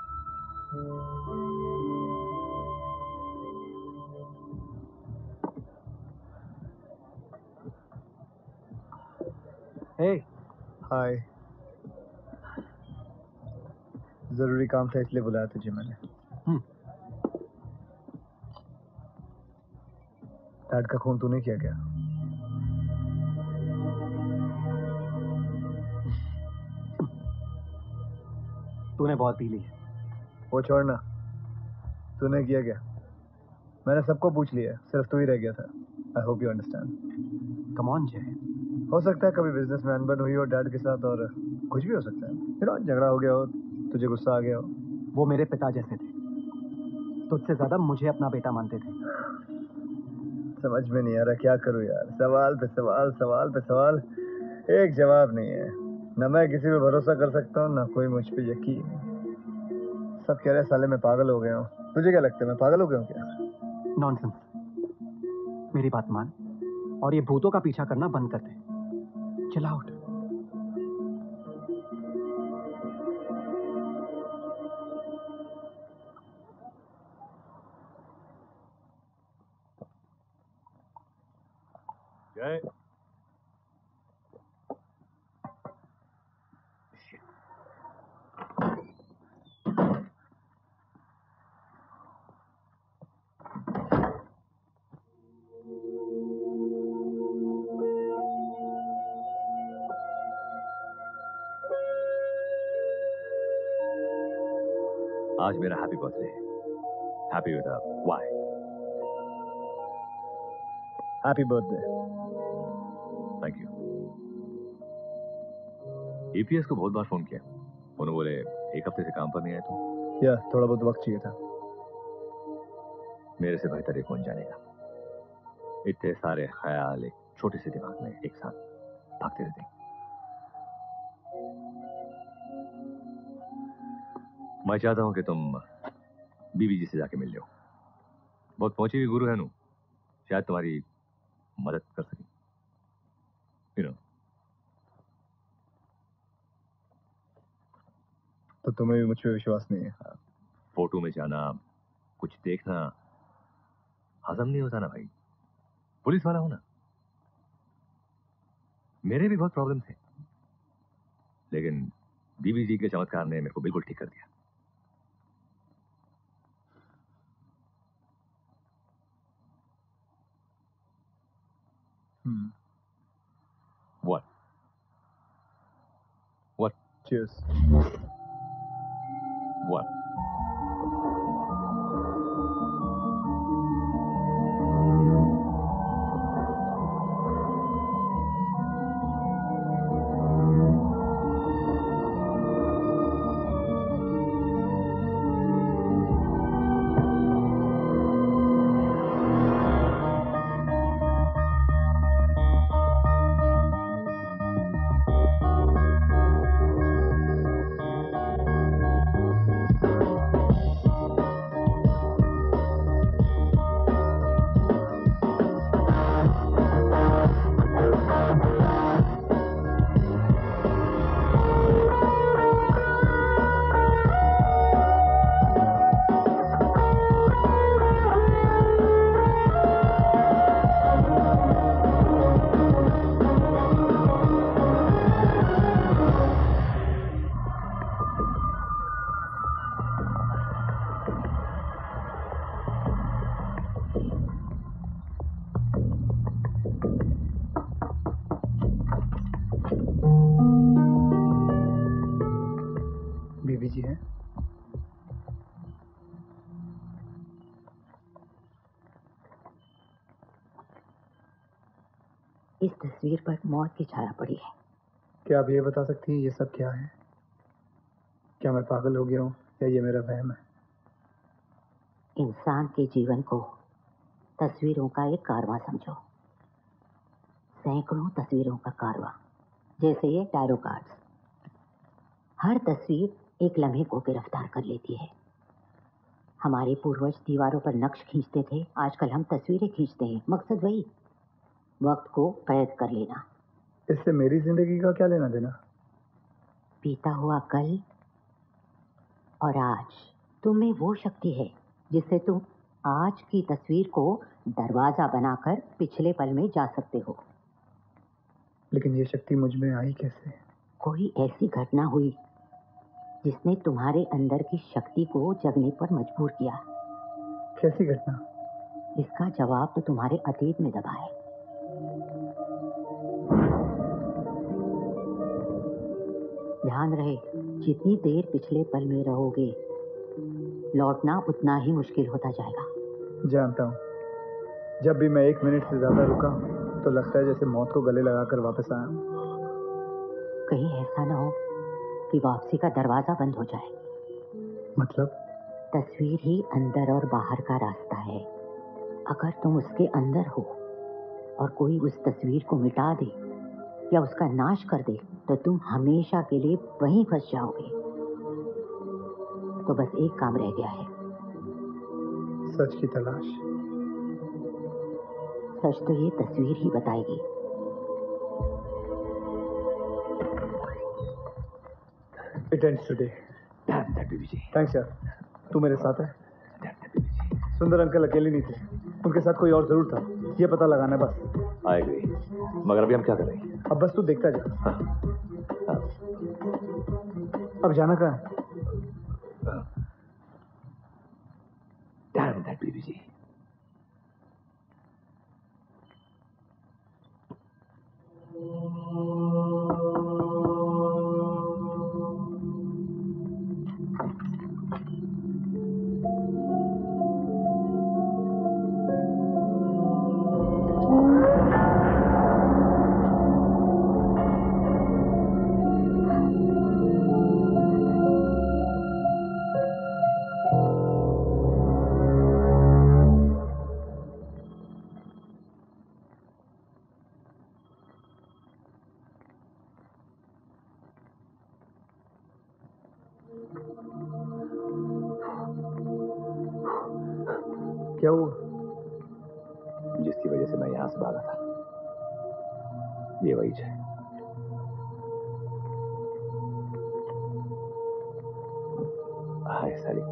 Hey हाय, जरूरी काम था इसलिए बुलाया तुझे मैंने। डैड का खून तूने किया क्या? तूने बहुत पी ली है। वो छोड़ना, तूने किया क्या? मैंने सबको पूछ लिया, सिर्फ तू ही रह गया था। I hope you understand. Come on Jay, हो सकता है कभी बिजनेस में अनबन हुई हो डैड के साथ, और कुछ भी हो सकता है। फिर झगड़ा हो गया हो, तुझे गुस्सा आ गया हो। वो मेरे पिता जैसे थे, तुझसे ज्यादा मुझे अपना बेटा मानते थे। समझ में नहीं आ रहा क्या करूं यार, सवाल पे सवाल सवाल पे सवाल, एक जवाब नहीं है। न मैं किसी पे भरोसा कर सकता हूँ, ना कोई मुझ पे यकीन। सब कह रहे साले मैं पागल हो गया हूँ। तुझे क्या लगता है मैं पागल हो गया हूँ क्या? नॉनसेंस। मेरी बात मान और ये भूतों का पीछा करना बंद कर दे। Chill out. जय। आज मेरा हैप्पी बर्थडे है। Happy with a Y. Happy birthday. Thank you. EPS को बहुत बार फोन किया, उन्होंने बोले एक हफ्ते से काम पर नहीं आए तुम। या थोड़ा बहुत वक्त चाहिए था। मेरे से बेहतर ये कौन जानेगा। इतने सारे ख्याल एक छोटे से दिमाग में एक साथ भागते रहते हैं। मैं चाहता हूं कि तुम बीबी जी से जाके मिल लो। बहुत पहुंची हुई गुरु है नू, शायद तुम्हारी मदद कर सके। You know. तो तुम्हें भी मुझ पर विश्वास नहीं है? फोटो में जाना, कुछ देखना हजम नहीं होता ना भाई। पुलिस वाला हो ना। मेरे भी बहुत प्रॉब्लम थे, लेकिन बीबी जी के चमत्कार ने मेरे को बिल्कुल ठीक कर दिया। Hmm. What? What? Cheers. What? बीबी जी हैं? इस तस्वीर पर मौत की छाया पड़ी है। क्या आप ये बता सकती हैं ये सब क्या है? क्या मैं पागल हो गया हूँ या ये मेरा वहम है? इंसान के जीवन को तस्वीरों का एक कारवां समझो। सैकड़ों तस्वीरों का कारवां, जैसे ये टैरो कार्ड्स। हर तस्वीर एक लम्हे को गिरफ्तार कर लेती है। हमारे पूर्वज दीवारों पर नक्श खींचते थे, आजकल हम तस्वीरें खींचते हैं। मकसद वही, वक्त को कैद कर लेना। इससे मेरी जिंदगी का क्या लेना देना? बीता हुआ कल और आज तुम में वो शक्ति है जिससे तुम आज की तस्वीर को दरवाजा बनाकर पिछले पल में जा सकते हो। लेकिन ये शक्ति मुझ में आई कैसे? कोई ऐसी घटना हुई जिसने तुम्हारे अंदर की शक्ति को जगने पर मजबूर किया। कैसी घटना? इसका जवाब तो तुम्हारे अतीत में दबा है। ध्यान रहे, जितनी देर पिछले पल में रहोगे, लौटना उतना ही मुश्किल होता जाएगा। जानता हूँ, जब भी मैं एक मिनट से ज्यादा रुका तो लगता है जैसे मौत को गले लगाकर वापस आया हूँ। कहीं ऐसा ना हो कि वापसी का दरवाजा बंद हो जाए। मतलब? तस्वीर ही अंदर और बाहर का रास्ता है। अगर तुम उसके अंदर हो और कोई उस तस्वीर को मिटा दे या उसका नाश कर दे, तो तुम हमेशा के लिए वहीं फंस जाओगे। तो बस एक काम रह गया है। सच की तलाश। सच तो ये तस्वीर ही बताएगी। It ends today. Damn that Bibi ji. Thanks यार, तू मेरे साथ है। सुंदर अंकल अकेले नहीं थे, उनके साथ कोई और जरूर था, ये पता लगाना है बस। आई एग्री, मगर अभी हम क्या कर रहे हैं? अब बस तू देखता जा। हाँ। हाँ। अब जाना कहाँ है? Damn that बीबी जी। क्या हुआ? जिसकी वजह से मैं यहां से भागा था, ये वही है। हाय साली।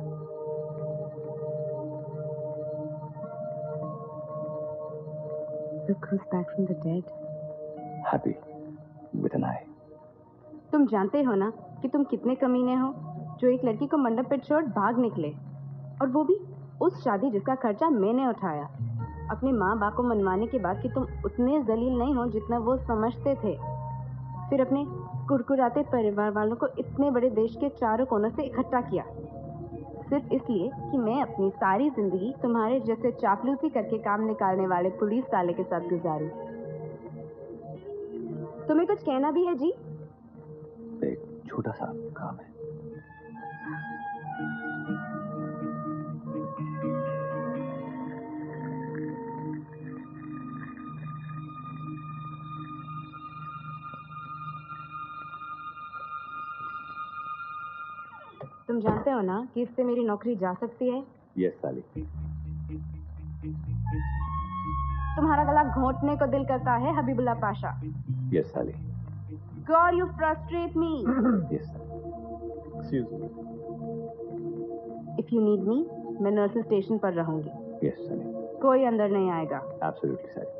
Look who's back from the dead. Happy with an eye. तुम जानते हो ना कि तुम कितने कमीने हो जो एक लड़की को मंडप पे छोड़ भाग निकले, और वो भी उस शादी जिसका खर्चा मैंने उठाया। अपने माँ बाप को मनवाने के बाद कि तुम उतने जलील नहीं हो जितना वो समझते थे। फिर अपने कुरकुराते परिवार वालों को इतने बड़े देश के चारों कोनों से इकट्ठा किया, सिर्फ इसलिए कि मैं अपनी सारी जिंदगी तुम्हारे जैसे चापलूसी करके काम निकालने वाले पुलिस साले के साथ गुजारूं। तुम्हें कुछ कहना भी है जी? एक छोटा सा काम है। तुम जानते हो ना कि इससे मेरी नौकरी जा सकती है? यस साली। तुम्हारा गला घोंटने को दिल करता है Habibullah Pasha. Yes Sally. God, you frustrate me. Yes Sally. Excuse me. If you need me, मैं नर्सिंग स्टेशन पर रहूंगी। यस साली। कोई अंदर नहीं आएगा। एब्सोल्युटली साली।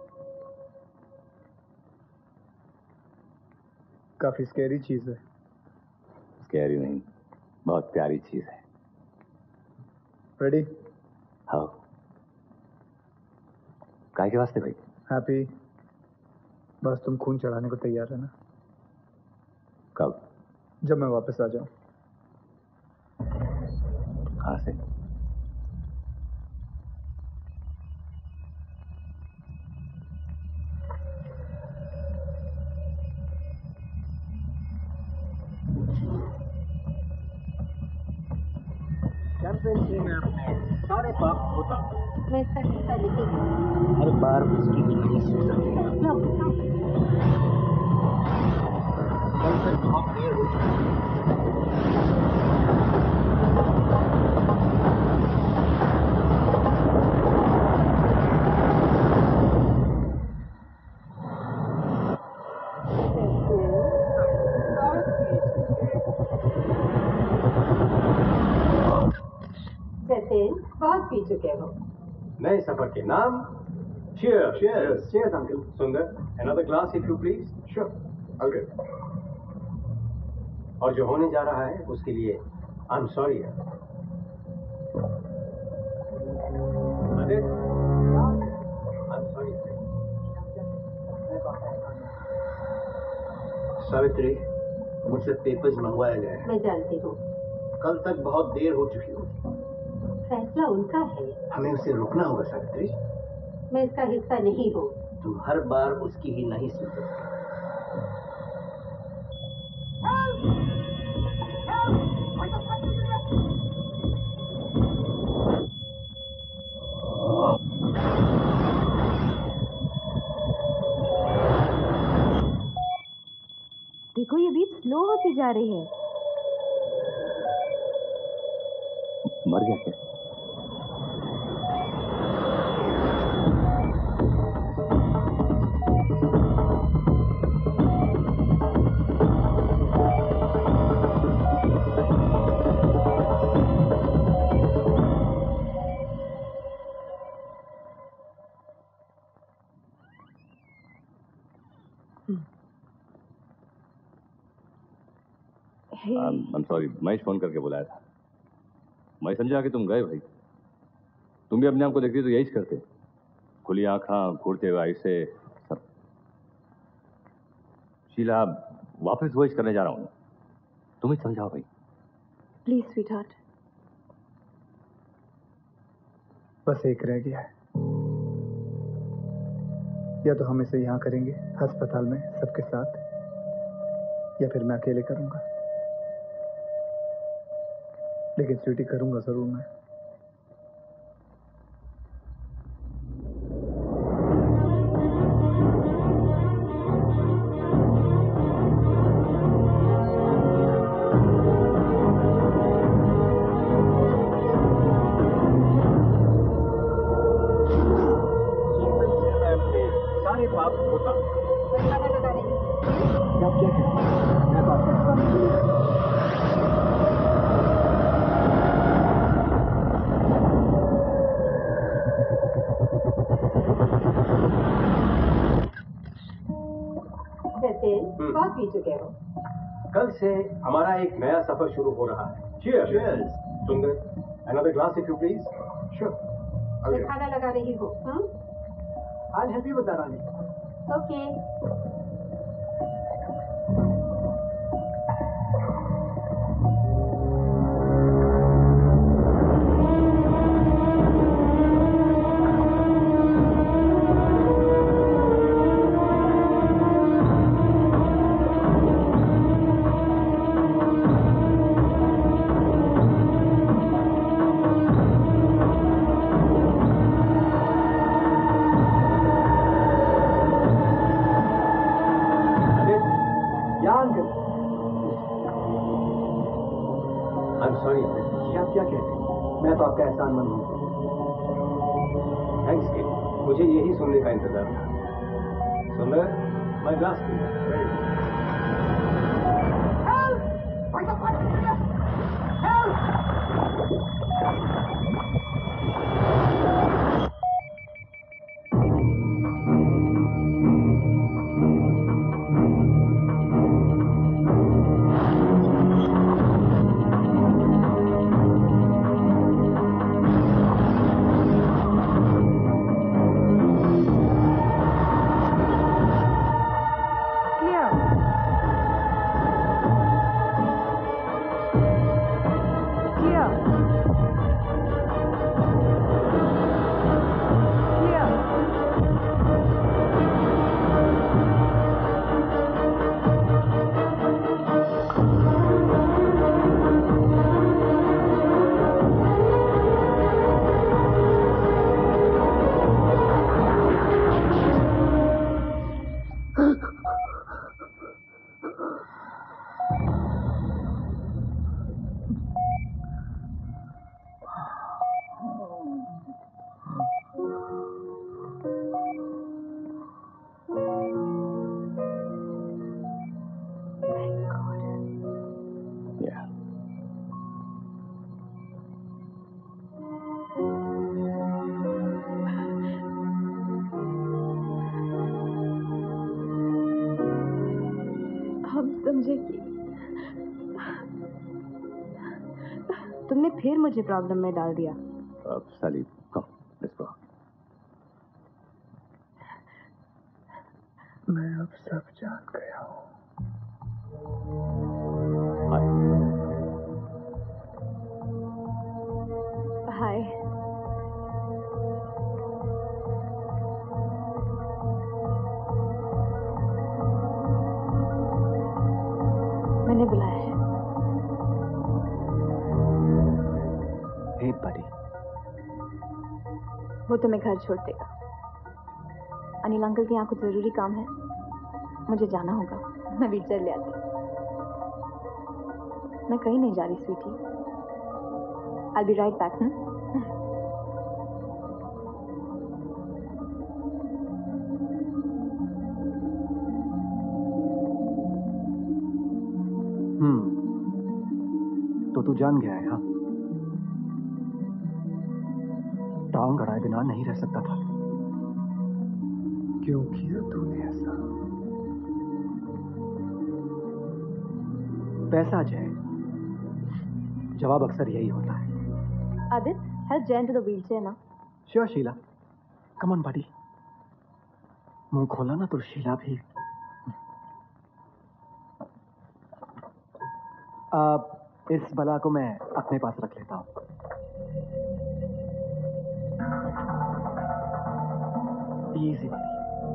काफी स्कैरी चीज है। स्कैरी नहीं, बहुत प्यारी चीज है। रेडी? हाँ। काय के वास्ते भाई? हैप्पी, बस तुम खून चढ़ाने को तैयार है ना? कब? जब मैं वापस आ जाऊं। कहाँ से? सारे पाप होता मैं इसका हिस्सा नहीं हूँ। हर बार उसकी ही नहीं सुन सकती। कल से बहुत देर हो चुकी बहुत पी चुके हो। नए सफर के नाम Cheers. Cheers. Cheers, uncle. Sundar, another glass if you please. Sure. I'll get. और जो होने जा रहा है उसके लिए I'm sorry. Adit, I'm sorry. Savitri, मुझसे पेपर्स मंगवाए गए। मैं जानती हूँ। कल तक बहुत देर हो चुकी होगी। फैसला उनका है। हमें उसे रोकना होगा सावित्री। मैं इसका हिस्सा नहीं हूँ। तुम हर बार उसकी ही नहीं सुन सकते। देखो ये बीट स्लो होती जा रही है। I am sorry, Mahesh phone करके बुलाया था। मैं समझा कि तुम गए भाई। तुम भी अपने आप को देखती तो यही करते, खुली आंखा, घूरते हुए ऐसे सब। शीला, वापस वॉइस करने जा रहा हूँ, तुम ही समझाओ भाई। Please sweetheart. बस एक रह गया है, या तो हम इसे यहाँ करेंगे अस्पताल में सबके साथ, या फिर मैं अकेले करूंगा। लेकिन स्वीटी करूंगा जरूर मैं। कल से हमारा एक नया सफर शुरू हो रहा है। Cheers. Cheers. सुंदर, another glass if you please. Sure. मैं खाना लगा रही हूँ। I'll help you with that, Rani. Okay. मुझे यही सुनने का इंतजार था। सुंदर, मैं ग्लास पीऊंगा। तुमने फिर मुझे प्रॉब्लम में डाल दिया। अब साली, कम, लेट्स गो। मैं अब सब जान गया हूँ। हाय। मैंने बुलाया है। हे बड़ी। वो तुम्हें घर छोड़ देगा। अनिल अंकल के यहाँ कुछ जरूरी काम है, मुझे जाना होगा। मैं व्हीलचेयर ले आती। मैं कहीं नहीं जा रही Sweety. I'll be right back. हम्म हम्म तो तू जान गया है? हाँ, टांग अड़ाए बिना नहीं रह सकता था। क्यों किया तूने ऐसा? पैसा जय, जवाब अक्सर यही होता है। Adit, help Jay into the wheelchair now. Sure Sheela, come on buddy. मुंह खोला ना तो शीला भी। आप इस बला को मैं अपने पास रख लेता हूं। Easy buddy.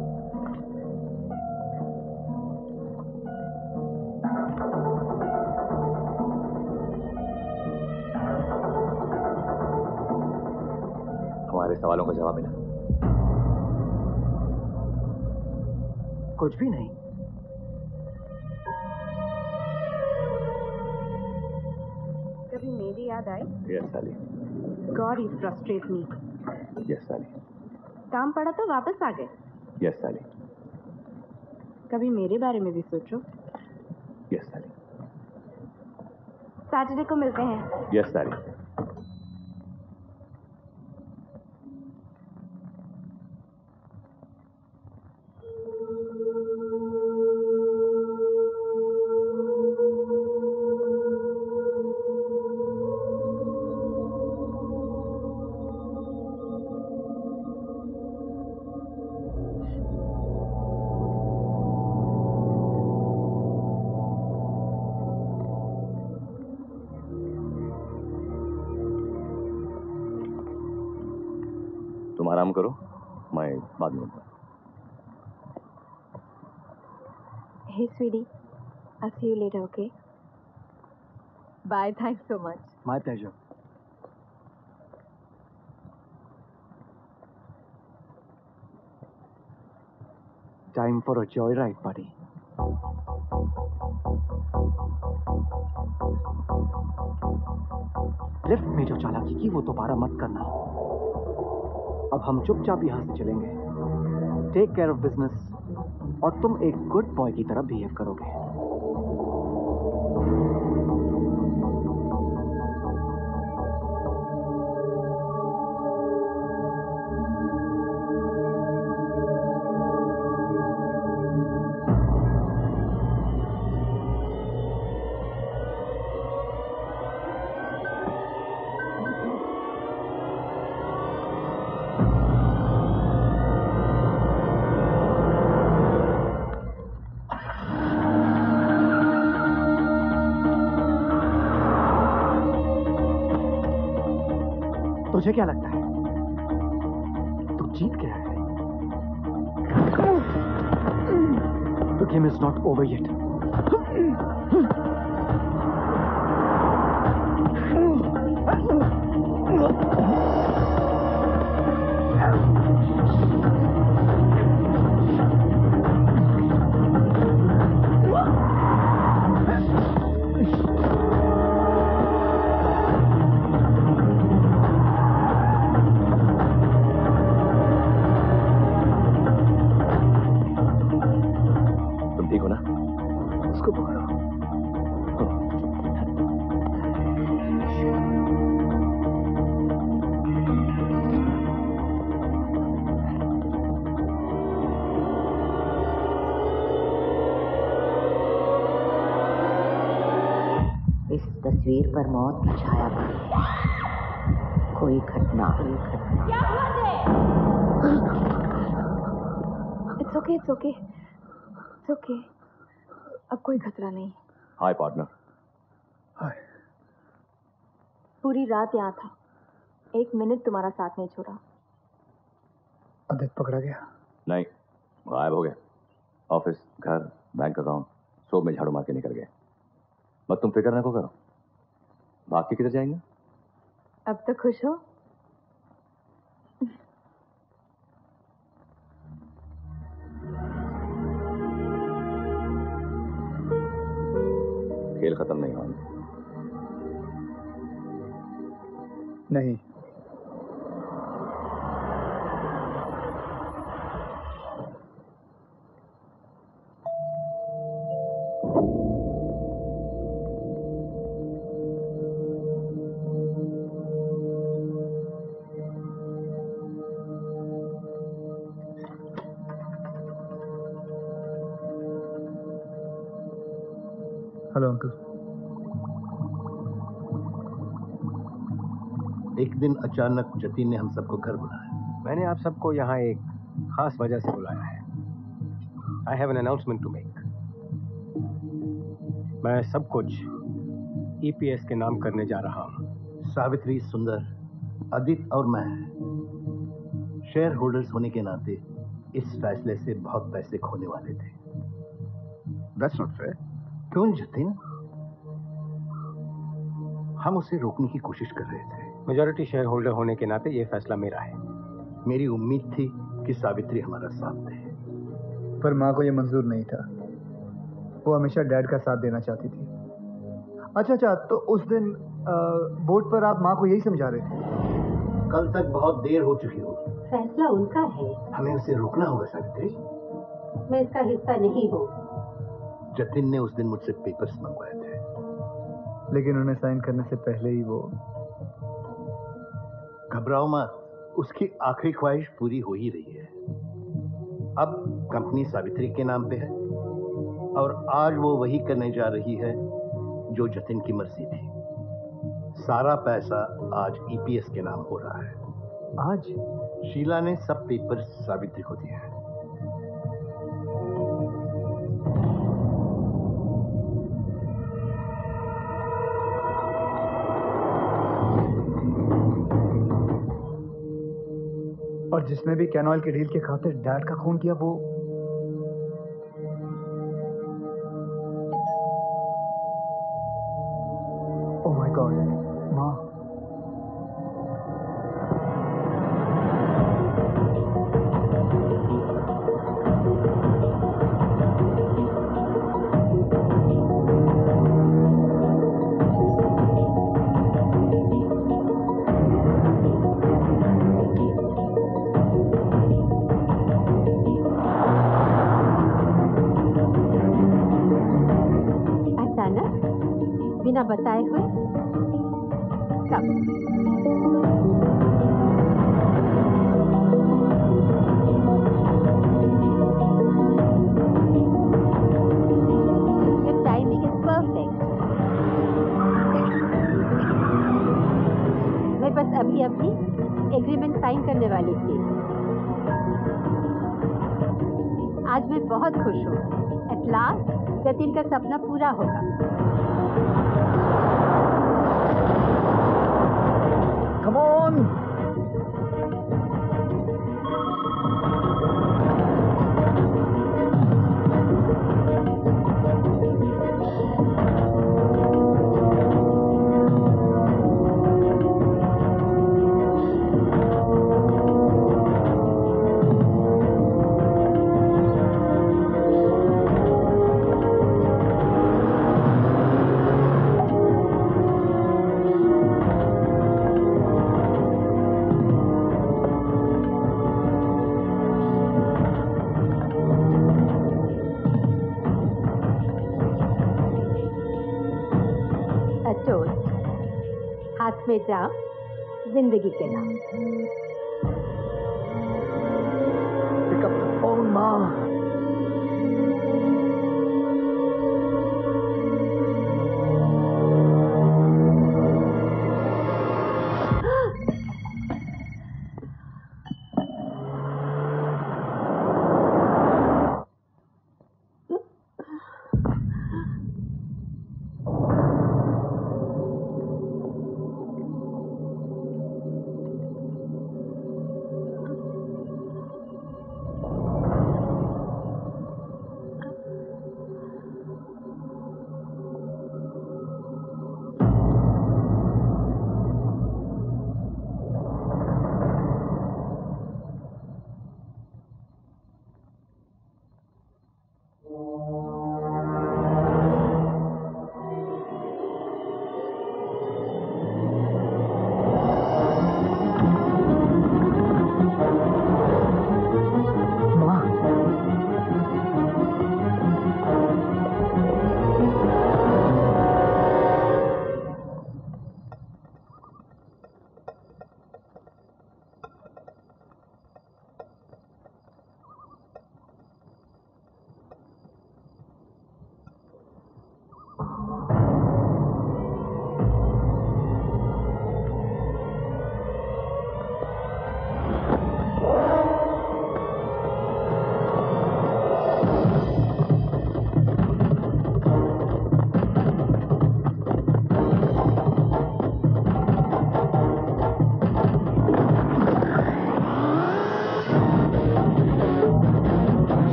हमारे सवालों का जवाब मिला? कुछ भी नहीं। कभी मेरी याद आई? Yes Sally. God you frustrate me. Yes Sally. काम पड़ा तो वापस आ गए। यस साली। कभी मेरे बारे में भी सोचो। यस साली। सैटरडे को मिलते हैं। यस साली। तुम आराम करो, मैं बाद में मिलता हूँ। Hey, sweetie. I'll see you later, okay? Bye. Thanks so much. My pleasure. Time for a joyride, buddy. Lift में जो चालाकी की वो दोबारा मत करना। अब हम चुपचाप यहां से चलेंगे। टेक केयर ऑफ बिजनेस और तुम एक गुड बॉय की तरह बिहेव करोगे। तुझे क्या लगता है तू जीत गया है? The game is not over yet. तस्वीर पर मौत की छाया पड़ी। कोई घटना कोई घटना क्या हुआ? It's okay it's okay it's okay. अब कोई खतरा नहीं। Hi partner. हाय। पूरी रात यहाँ था, एक मिनट तुम्हारा साथ नहीं छोड़ा। आदित्य पकड़ा गया? नहीं, गायब हो गया। ऑफिस, घर, बैंक अकाउंट सब में झाड़ू मार के निकल गए। बस तुम फिक्र न को करो। बाकी किधर जाएंगे? अब तो खुश हो? खेल खत्म नहीं हुआ। नहीं। Hello uncle. एक दिन अचानक जतिन ने हम सबको घर बुलाया। मैंने आप सबको यहाँ एक खास वजह से बुलाया है। I have an announcement to make. मैं सब कुछ ईपीएस के नाम करने जा रहा हूँ। सावित्री, सुंदर, अदित और मैं शेयर होल्डर्स होने के नाते इस फैसले से बहुत पैसे खोने वाले थे। That's not fair. क्यों जतिन? हम उसे रोकने की कोशिश कर रहे थे। मेजॉरिटी शेयर होल्डर होने के नाते ये फैसला मेरा है। मेरी उम्मीद थी कि सावित्री हमारा साथ दे, पर माँ को ये मंजूर नहीं था। वो हमेशा डैड का साथ देना चाहती थी। अच्छा अच्छा, तो उस दिन बोर्ड पर आप माँ को यही समझा रहे थे? कल तक बहुत देर हो चुकी होगी। फैसला उनका है, हमें उसे रोकना होगा सावित्री। मैं इसका हिस्सा नहीं हूँ। जतिन ने उस दिन मुझसे पेपर्स मंगवाए थे, लेकिन उन्हें साइन करने से पहले ही वो। घबराओ मत, उसकी आखिरी ख्वाहिश पूरी हो ही रही है। अब कंपनी सावित्री के नाम पे है और आज वो वही करने जा रही है जो जतिन की मर्जी थी। सारा पैसा आज ईपीएस के नाम हो रहा है। आज शीला ने सब पेपर्स सावित्री को दिए हैं। और जिसने भी कैनॉल की डील के खातिर डैड का खून किया वो ओह माय गॉड, माँ। बिना बताए हुए कब? Your timing is perfect. मैं बस अभी अभी एग्रीमेंट साइन करने वाली थी। आज मैं बहुत खुश हूँ। एट लास्ट जतिन का सपना पूरा होगा। Come on! हाथ में जाम, जिंदगी के नाम। Pick up the phone, माँ।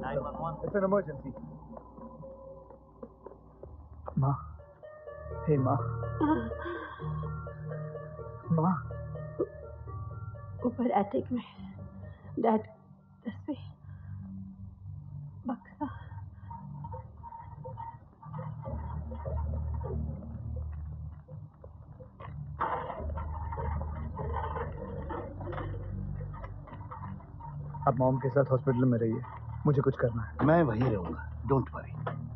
sir. It's an emergency. Ma. Hey, Ma. Ma. ऊपर एटिक में डैड तस्वीर बक्सा आप मॉम के साथ हॉस्पिटल में रहिए, मुझे कुछ करना है। मैं वहीं रहूंगा, डोंट वरी।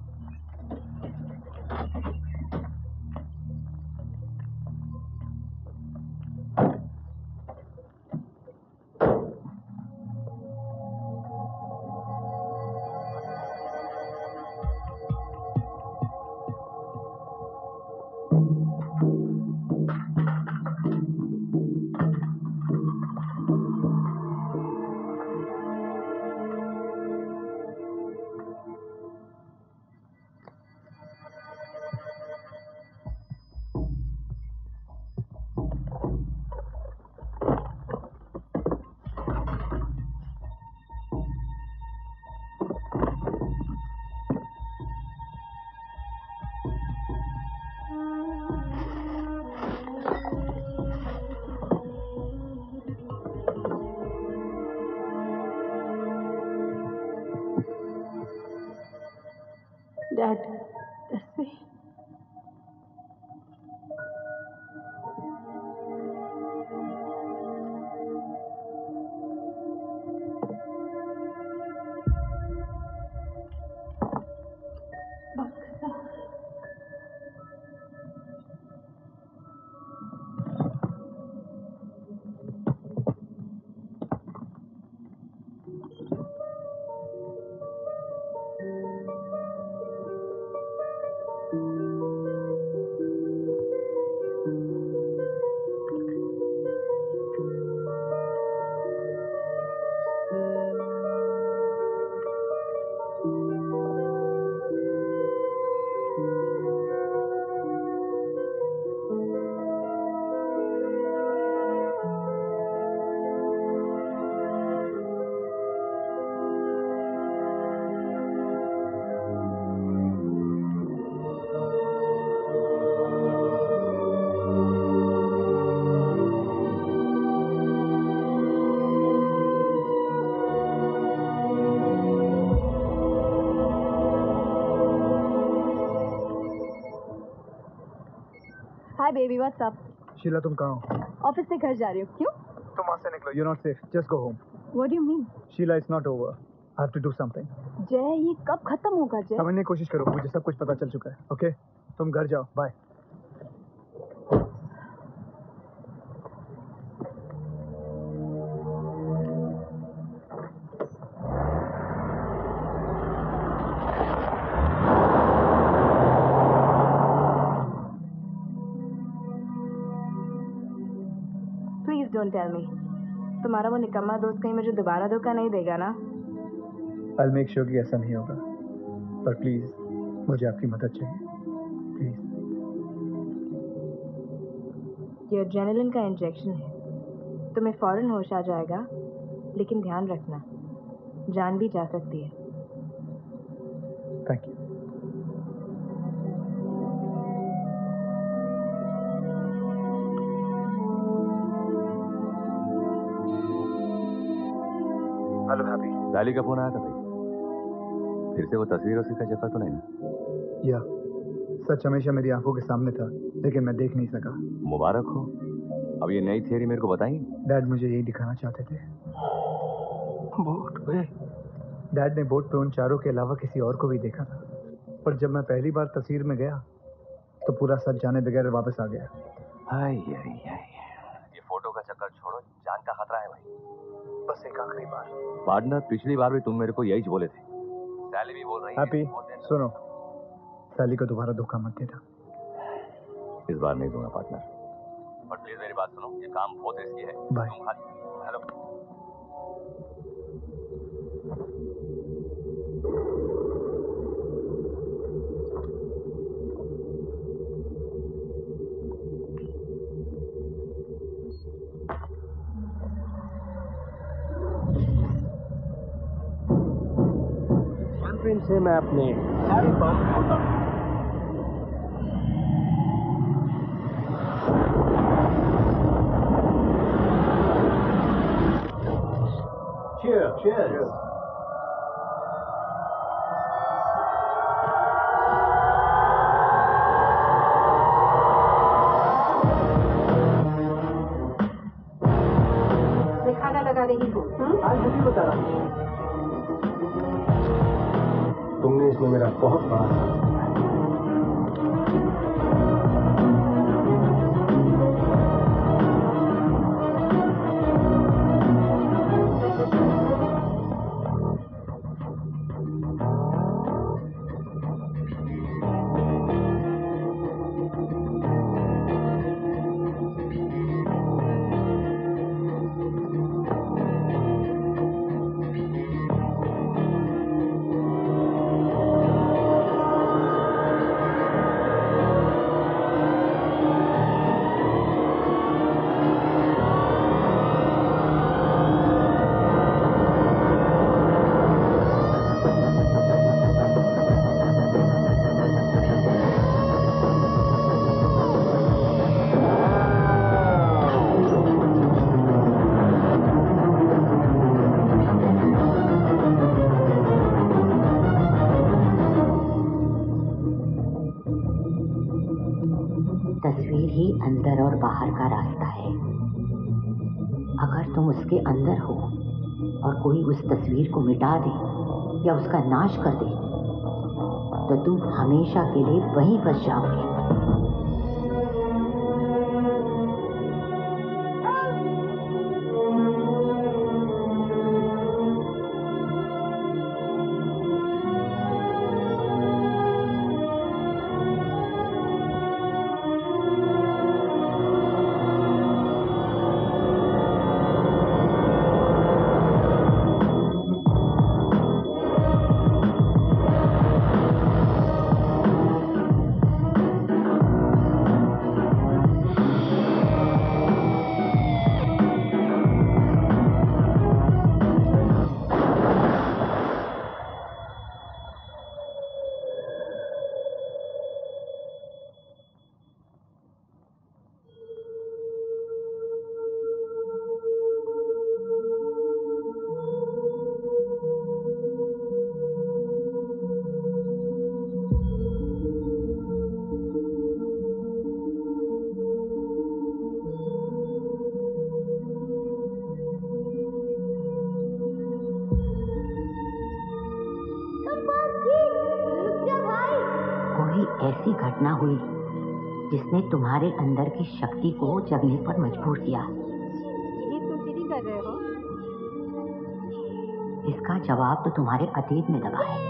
डैड तस्वीर बक्सा hi baby, what's up? Sheela, तुम कहाँ हो? ऑफिस से घर जा रही हो, क्यों? तुम वहाँ से निकलो, you're not safe. Just go home. What do you mean? Sheila, it's not over. I have to do something. जय, ये कब खत्म होगा जय? समझने की कोशिश करो, मुझे सब कुछ पता चल चुका है. ओके? तुम घर जाओ, बाय. Don't tell me. तुम्हारा वो निकम्मा दोस्त कहीं मुझे दोबारा धोखा नहीं देगा ना? I'll make sure कि ऐसा नहीं होगा. पर प्लीज मुझे आपकी मदद चाहिए. प्लीज. ये एड्रेनलिन का इंजेक्शन है. तुम्हें फौरन होश आ जाएगा, लेकिन ध्यान रखना, जान भी जा सकती है. Thank you. Hello Happy. Lali का फोन आया था भाई. फिर से वो तस्वीर उसी का चक्कर तो नहीं ना? या सच हमेशा मेरी आंखों के सामने था, लेकिन मैं देख नहीं सका. मुबारक हो. अब ये नई थियरी मेरे को बताएंगे? डैड मुझे यही दिखाना चाहते थे. बोट पे? डैड ने बोट पे उन चारों के अलावा किसी और को भी देखा था, पर जब मैं पहली बार तस्वीर में गया तो पूरा सच जाने बगैर वापस आ गया. हाय हाय हाय. ये फोटो का चक्कर छोड़ो, जान का खतरा है भाई. बस एक आखिरी बार. पार्टनर, पिछली बार भी तुम मेरे को यही बोले थे. सैली भी बोल रही है. हैप्पी सुनो, सैली को दोबारा धोखा मत देना. इस बार नहीं दूंगा पार्टनर. और प्लीज मेरी बात सुनो, ये काम बहुत रिस्की है. बाय. हेलो. गर्लफ्रेंड से मैं अपने सारी बात होता हूँ। Cheers. Cheers. मैं खाना लगा रही हूँ। आज मुझे बता रहा हूँ तुमने इसमें मेरा बहुत बड़ा साथ दिया है। तस्वीर ही अंदर और बाहर का रास्ता है। अगर तुम उसके अंदर हो और कोई उस तस्वीर को मिटा दे या उसका नाश कर दे तो तुम हमेशा के लिए वहीं फंस जाओगे। ऐसी घटना हुई जिसने तुम्हारे अंदर की शक्ति को जगने पर मजबूर किया। ये तुम चीटिंग कर रहे हो? इसका जवाब तो तुम्हारे अतीत में दबा है।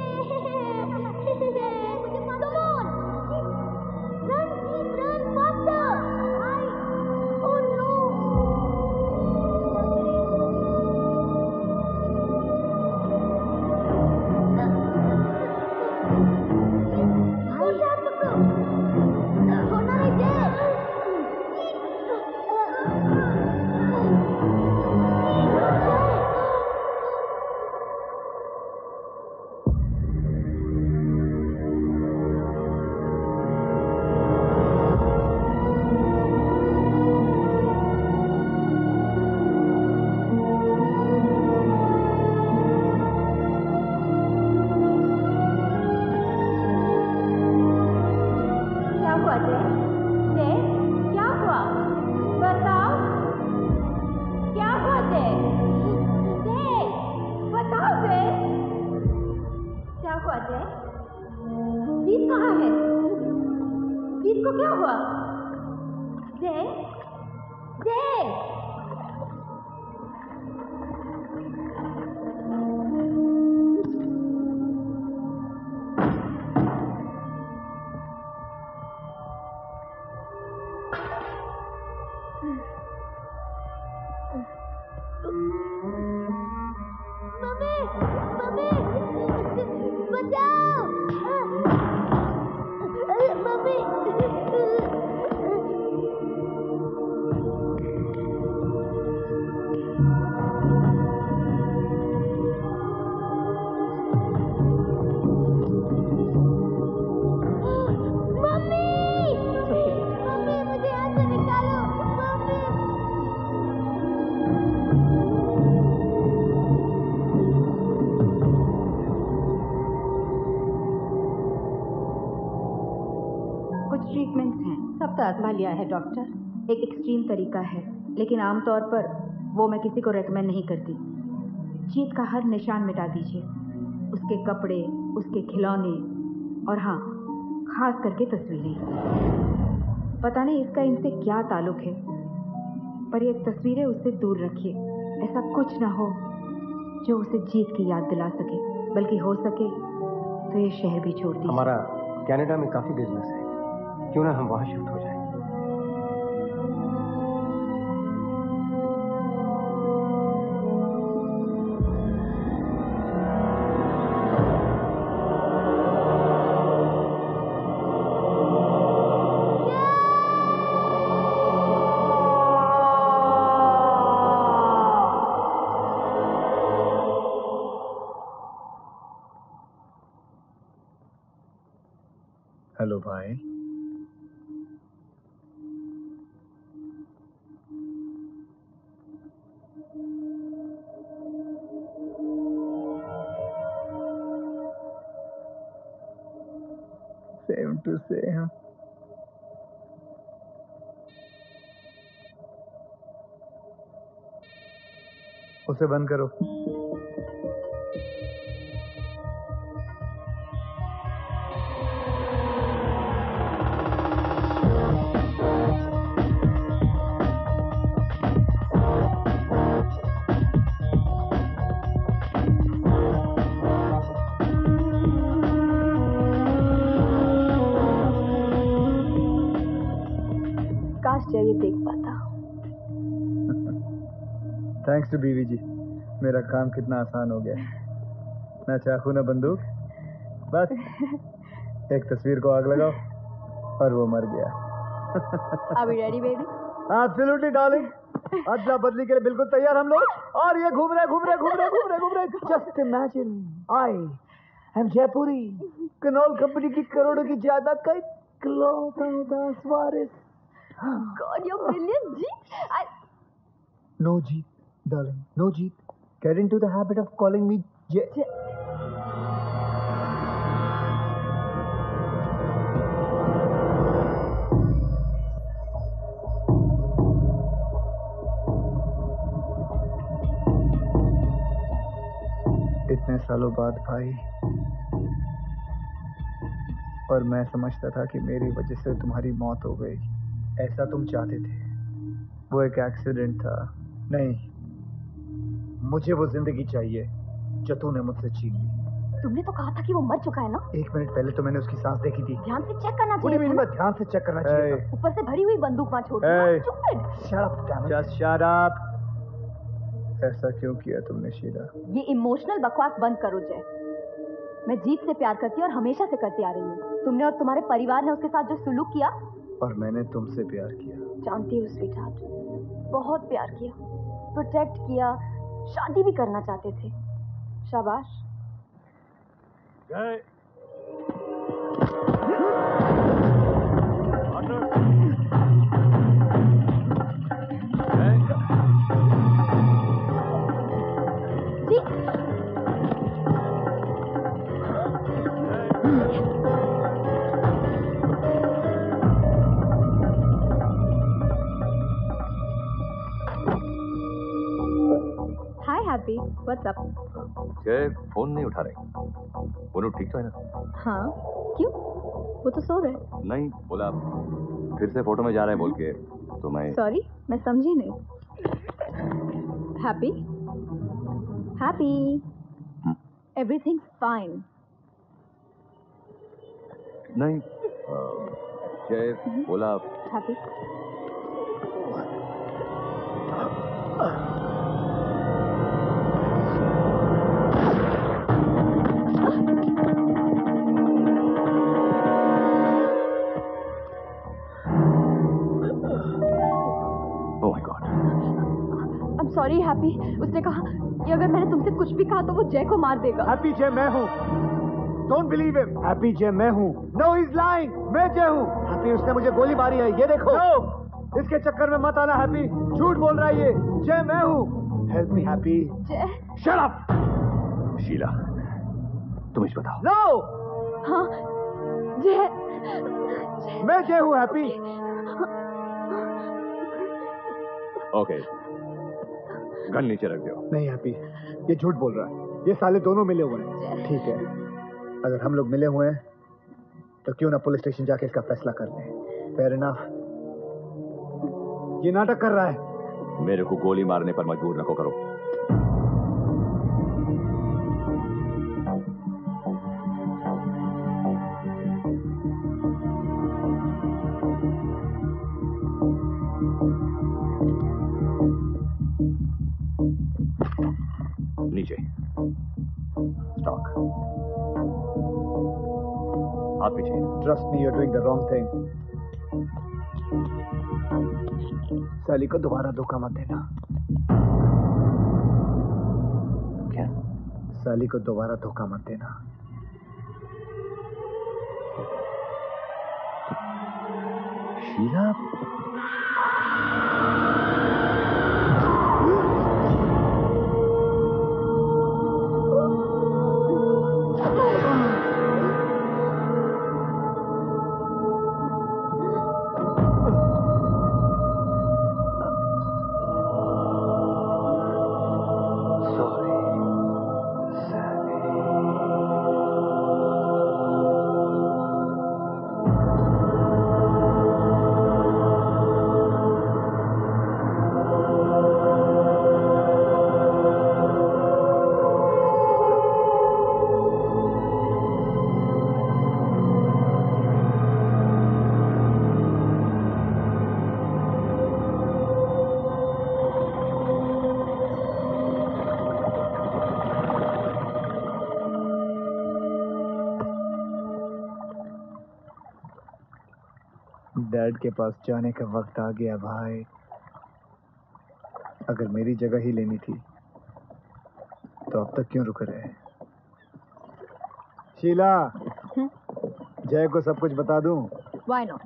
आजमा लिया है डॉक्टर। एक एक्सट्रीम तरीका है, लेकिन आमतौर पर वो मैं किसी को रेकमेंड नहीं करती। जीत का हर निशान मिटा दीजिए, उसके कपड़े, उसके खिलौने और हाँ, खास करके तस्वीरें। पता नहीं इसका इनसे क्या ताल्लुक है, पर ये तस्वीरें उससे दूर रखिए। ऐसा कुछ ना हो जो उसे जीत की याद दिला सके, बल्कि हो सके तो ये शहर भी छोड़ दीजिए। हमारा कनाडा में काफी बिजनेस है, क्यों ना हम वहां शिफ्ट हो जाएं। हेलो भाई। Same to same. उसे बंद करो। ये देख पाता। थैंक्स टू बीवी जी, मेरा काम कितना आसान हो गया। ना चाकू ना बंदूक, बस एक तस्वीर को आग लगाओ और वो मर गया। Are we ready, baby? Absolutely, darling. अदला बदली के लिए बिल्कुल तैयार हम लोग। और ये घूम रहे घूम रहे घूम रहे घूम रहे घूम रहे। Just imagine, I am Jaipuri, कनौल कंपनी की करोड़ों की जायदाद का इकलौता वारिस। God, you're brilliant, Jeet. I... No, Jeet, darling, no, Jeet. Get into the habit of calling me Jay. Jay. इतने सालों बाद भाई, और मैं समझता था कि मेरी वजह से तुम्हारी मौत हो गई। ऐसा तुम चाहते थे, वो एक एक्सीडेंट था। नहीं, मुझे वो जिंदगी चाहिए जो तूने मुझसे छीन ली। तुमने तो कहा था कि वो मर चुका है ना? एक मिनट पहले तो मैंने उसकी सांस देखी थी। ध्यान से चेक करना चाहिए था ना? ध्यान से चेक करना चाहिए था। ऊपर से भरी हुई बंदूक वहां छोड़ दी। Stupid. Shut up, damn it. Just shut up. ऐसा क्यों किया तुमने शीला? ये इमोशनल बकवास बंद करो जय। मैं जीत से प्यार करती हूँ और हमेशा से करती आ रही हूँ। तुमने और तुम्हारे परिवार ने उसके साथ जो सुलूक किया, और मैंने तुमसे प्यार किया। जानती हूँ स्वीटहार्ट, बहुत प्यार किया, प्रोटेक्ट किया, शादी भी करना चाहते थे। शाबाश। Jai. Happy, what's up? Jai phone नहीं उठा रहे। वो लोग ठीक तो है ना? हाँ, क्यों? वो तो सो रहे। नहीं, बोला फिर से फोटो में जा रहे हैं बोल के, तो मैं सॉरी, मैं समझी नहीं। Happy, Happy, everything fine? नहीं, जय बोला हैप्पी। सॉरी हैप्पी, उसने कहा कि अगर मैंने तुमसे कुछ भी कहा तो वो जय को मार देगा। हैप्पी, जय मैं हूँ। Don't believe him. Happy, Jai मैं हूँ। No, he is lying. मैं जय हूँ। हैप्पी, उसने मुझे गोली मारी है, ये देखो। no! इसके चक्कर में मत आना हैप्पी, झूठ बोल रहा है ये। जय मैं हूँ। Help me Happy. Jai. Shut up. Sheela, तुम इस बताओ। नो। हाँ, जय। मैं जय हूँ हैप्पी। ओके, गन नीचे रख दो। नहीं हैप्पी, ये झूठ बोल रहा है। ये साले दोनों मिले हुए हैं। ठीक है, अगर हम लोग मिले हुए हैं तो क्यों ना पुलिस स्टेशन जाके इसका फैसला कर लें। Fair enough. ये नाटक कर रहा है। मेरे को गोली मारने पर मजबूर न को करो। नीचे स्टॉक। आप पीछे। Trust me, you are doing the wrong thing. साली को दोबारा धोखा मत देना। क्या? साली को दोबारा धोखा मत देना। शीला, डैड के पास जाने का वक्त आ गया भाई। अगर मेरी जगह ही लेनी थी तो अब तक क्यों रुक रहे? शीला, जय को सब कुछ बता दूं? Why not?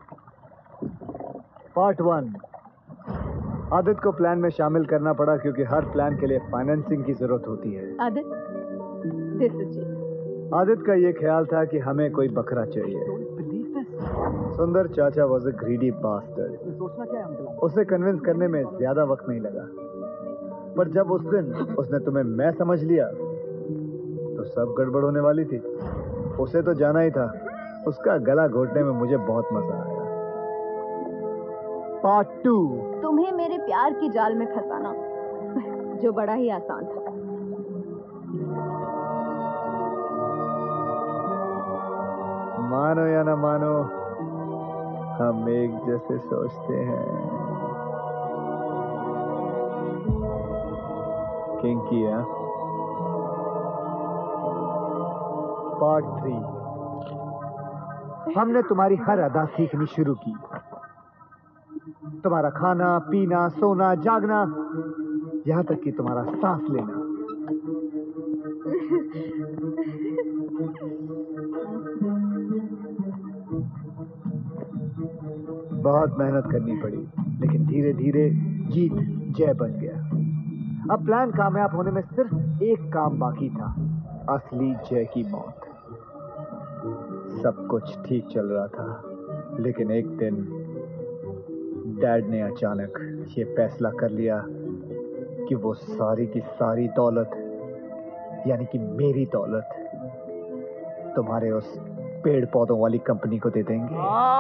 Part one, Aditya को प्लान में शामिल करना पड़ा क्योंकि हर प्लान के लिए फाइनेंसिंग की जरूरत होती है। Aditya, this is G. Aditya का ये ख्याल था कि हमें कोई बकरा चाहिए। सुंदर चाचा वॉज अ ग्रीडी बास्टर्ड। उसे कन्विंस करने में ज्यादा वक्त नहीं लगा, पर जब उस दिन उसने तुम्हें मैं समझ लिया तो सब गड़बड़ होने वाली थी। उसे तो जाना ही था। उसका गला घोटने में मुझे बहुत मजा आया। पार्ट टू, तुम्हें मेरे प्यार की जाल में फंसाना, जो बड़ा ही आसान था। मानो या ना मानो, हम एक जैसे सोचते हैं। किंकी है। पार्ट थ्री, हमने तुम्हारी हर अदा सीखनी शुरू की। तुम्हारा खाना पीना, सोना, जागना, यहां तक कि तुम्हारा सांस लेना। बहुत मेहनत करनी पड़ी, लेकिन धीरे धीरे जीत जय बन गया। अब प्लान कामयाब होने में सिर्फ एक काम बाकी था, असली जय की मौत। सब कुछ ठीक चल रहा था, लेकिन एक दिन डैड ने अचानक ये फैसला कर लिया कि वो सारी की सारी दौलत, यानी कि मेरी दौलत, तुम्हारे उस पेड़ पौधों वाली कंपनी को दे देंगे।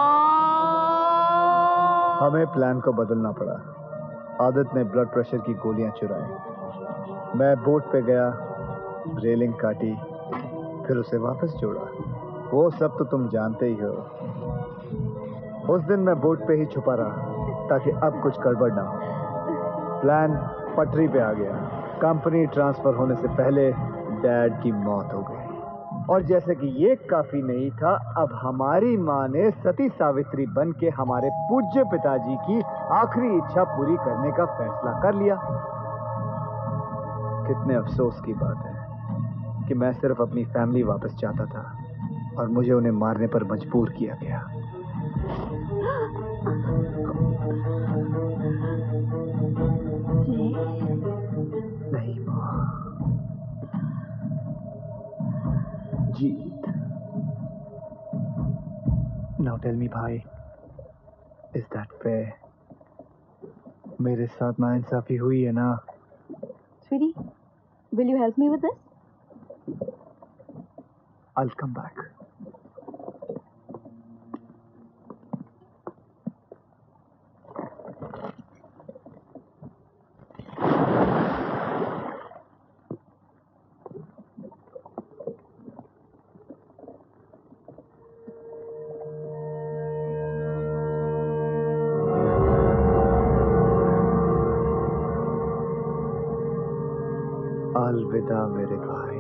हमें प्लान को बदलना पड़ा। आदित्य ने ब्लड प्रेशर की गोलियां चुराई। मैं बोट पे गया, रेलिंग काटी, फिर उसे वापस जोड़ा। वो सब तो तुम जानते ही हो। उस दिन मैं बोट पे ही छुपा रहा ताकि अब कुछ गड़बड़ ना हो। प्लान पटरी पे आ गया। कंपनी ट्रांसफर होने से पहले डैड की मौत हो गई। और जैसे कि ये काफी नहीं था, अब हमारी माँ ने सती सावित्री बन के हमारे पूज्य पिताजी की आखिरी इच्छा पूरी करने का फैसला कर लिया। कितने अफसोस की बात है कि मैं सिर्फ अपनी फैमिली वापस चाहता था और मुझे उन्हें मारने पर मजबूर किया गया। नहीं माँ, जीत। नाउ टेल मी भाई, Is that fair? मेरे साथ नाइंसाफी हुई है ना? Sweetie, will you help me with this? I'll come back. अलविदा मेरे भाई।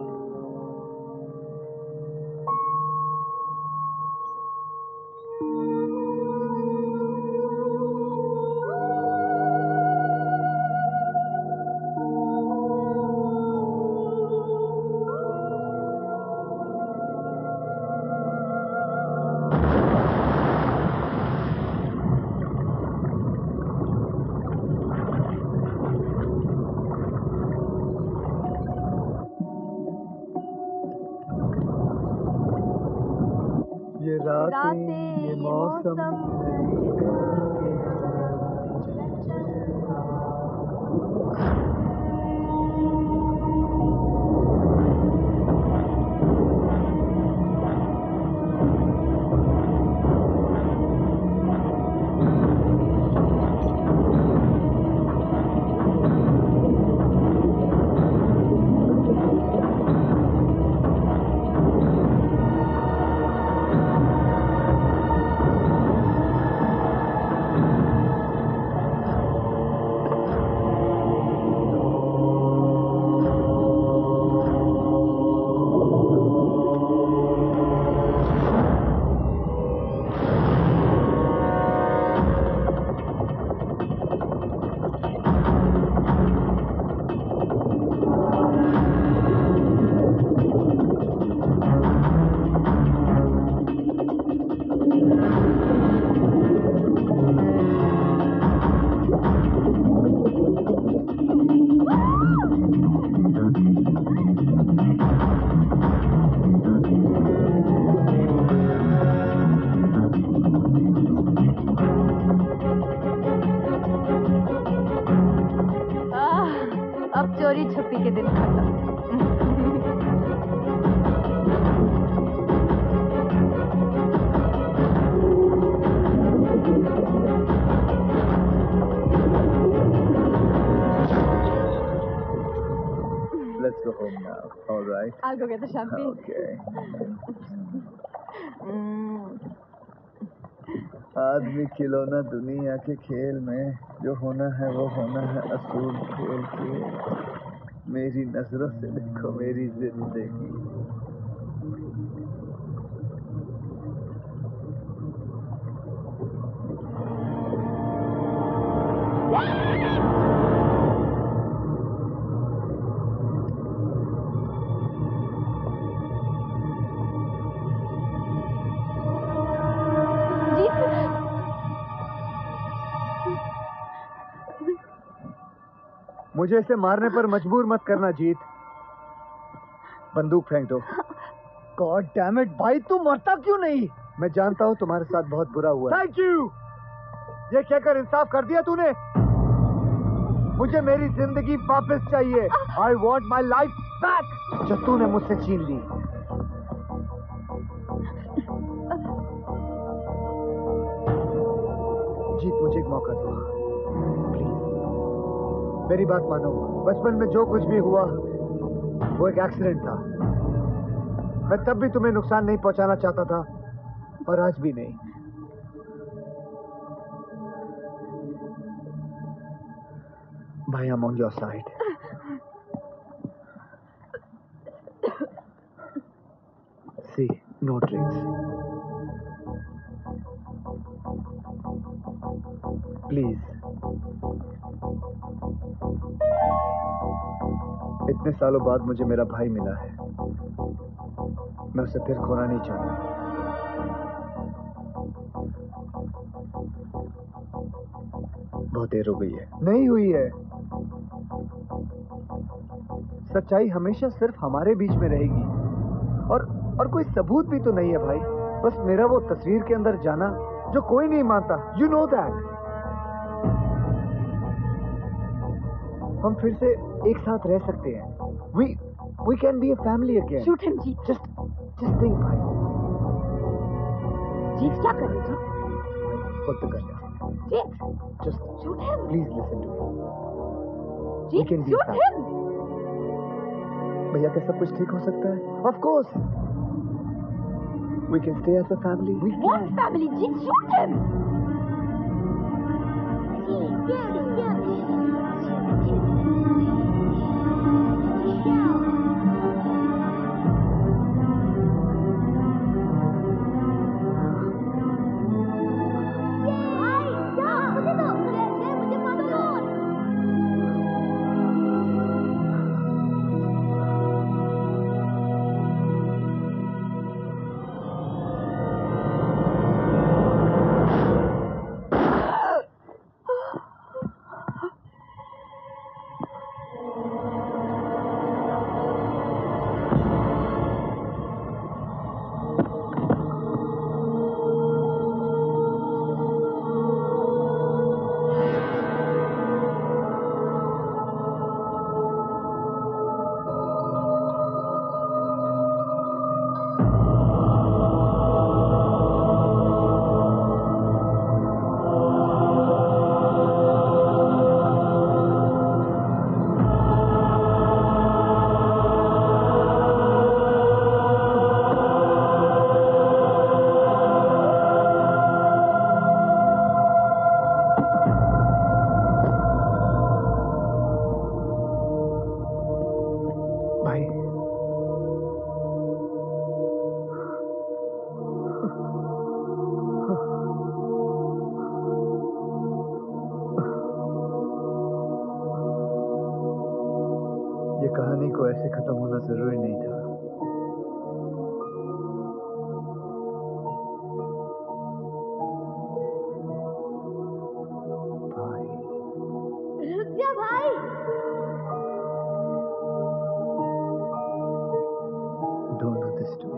ये रातें, ये मौसम, अब चोरी छुपी के दिन खत्म। Let's go home now. All right. I'll go get the champagne. Okay. आदमी खिलौना दुनिया के खेल में जो होना है वो होना है असूल खेल के। मेरी नजरों से देखो मेरी जिंदगी। मुझे इसे मारने पर मजबूर मत करना जीत। बंदूक फेंक दो। गॉड डैम इट भाई, तू मरता क्यों नहीं? मैं जानता हूँ तुम्हारे साथ बहुत बुरा हुआ। Thank you. ये कहकर इंसाफ कर दिया तूने। मुझे मेरी जिंदगी वापस चाहिए। I want my life back जो तूने मुझसे छीन ली। जीत, मुझे एक मौका दो प्लीज। मेरी बात मानो, बचपन में जो कुछ भी हुआ वो एक एक्सीडेंट था। मैं तब भी तुम्हें नुकसान नहीं पहुंचाना चाहता था और आज भी नहीं। भाई, I'm on your side. See, no drinks. Please. इतने सालों बाद मुझे मेरा भाई मिला है। मैं उसे फिर खोना नहीं चाहता। बहुत देर हो गई है। नहीं हुई है। सच्चाई हमेशा सिर्फ हमारे बीच में रहेगी और और कोई सबूत भी तो नहीं है भाई। बस मेरा वो तस्वीर के अंदर जाना जो कोई नहीं मानता। You know that. हम फिर से एक साथ रह सकते हैं। We we can be a family again. Shoot him Jeet. Just just think भाई। जीत क्या कर रहे जीत? Put the gun down. Jeet Just shoot him. Please listen to me. We Jeet can be shoot family. him. भैया क्या सब कुछ ठीक हो सकता है? Of course. We can stay as a family. We What can. family? Jeet, shoot him. कहानी को ऐसे खत्म होना जरूरी नहीं था। रुक जा भाई। Don't do this to me.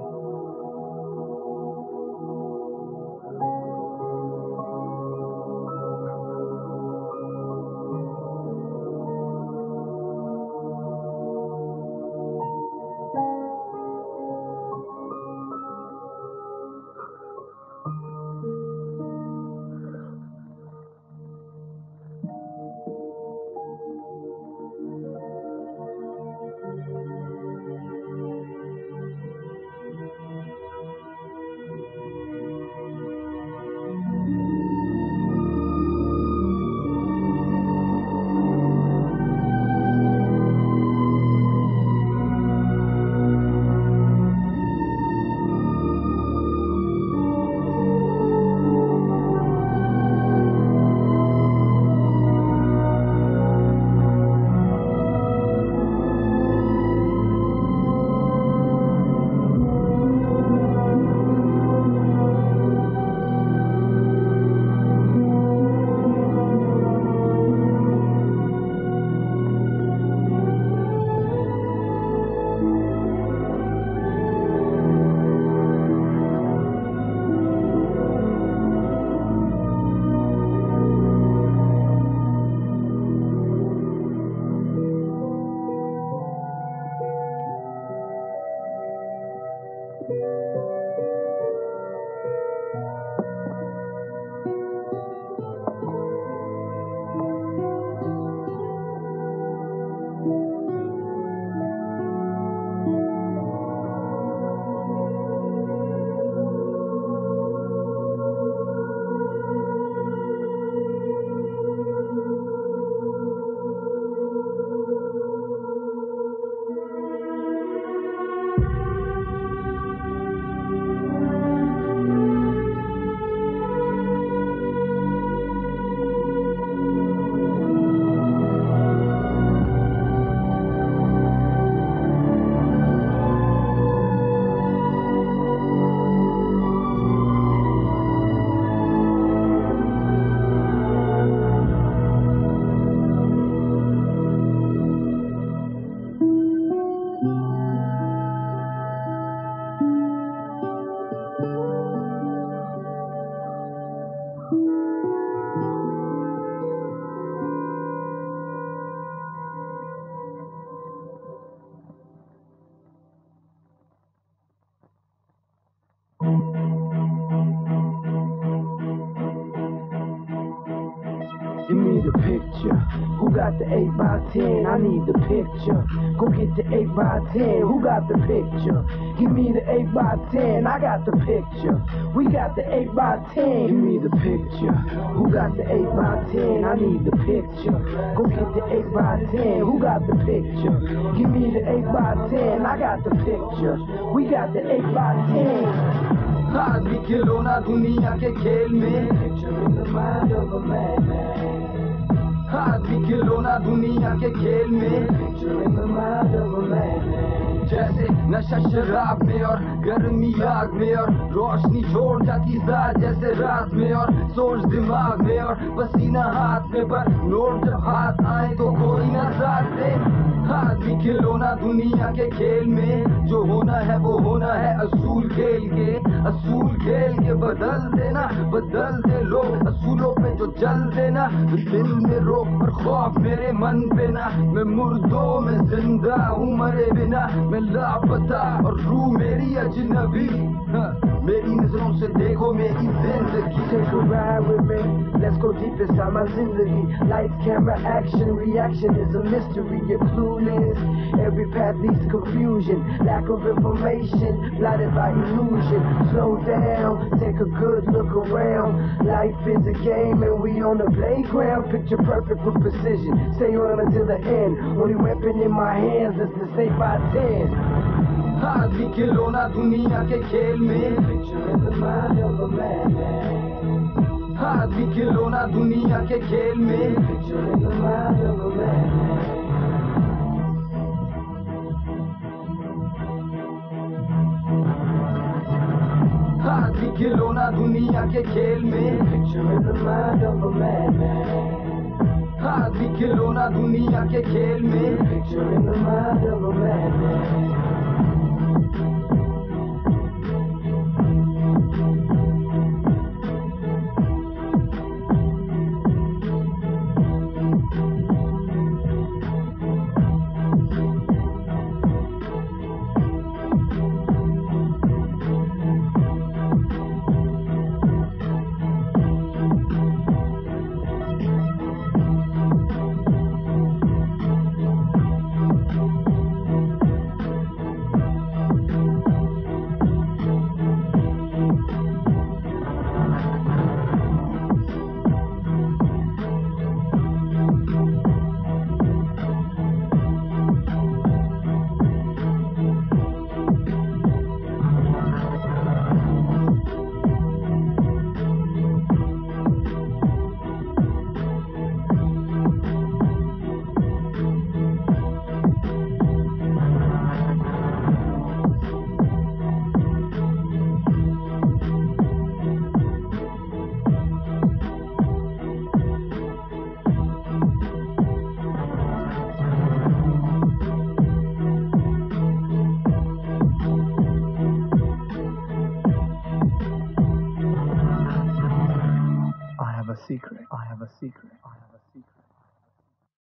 got the eight by ten? I need the picture. Go get the eight by ten. Who got the picture? Give me the eight by ten. I got the picture. We got the eight by ten. Give me the picture. Who got the eight by ten? I need the picture. Go get the eight by ten. Who got the picture? Give me the eight by ten. I got the picture. We got the eight by ten. आज भी खिलौना दुनिया के खेल में आज भी खिलौना दुनिया के खेल में जैसे नशा शराब में और गर्मी आग में और रोशनी छोड़ जाती साथ जैसे रात में और सोच दिमाग में और पसीना हाथ में पर नोट जब हाथ आए तो कोई ना साथ दे आज भी खिलौना दुनिया के खेल में जो होना है वो होना है असूल खेल के असूल खेल के बदल देना बदल दे लोग असूलों पे जो चल देना दिल में रोक और खौफ मेरे मन पे ना मैं मुर्दों में जिंदा हूँ मरे बिना मैं लापता और रूह मेरी अजनबी मेरी नजरों से देखो मेरी जिंदगी Take a ride with me, let's go deep inside my zindagi Lights, camera, action, reaction is a mystery You're clueless, every path leads to confusion Lack of information, blinded by illusion Slow down, take a good look around Life is a game and we on the playground Picture perfect with precision, stay on it until the end Only weapon in my hands is the eight by ten आज भी खिलौना दुनिया के खेल में आज भी खिलौना दुनिया के खेल में आज भी खिलौना दुनिया के खेल में आज भी खिलौना दुनिया के खेल में secret. I have a secret. I have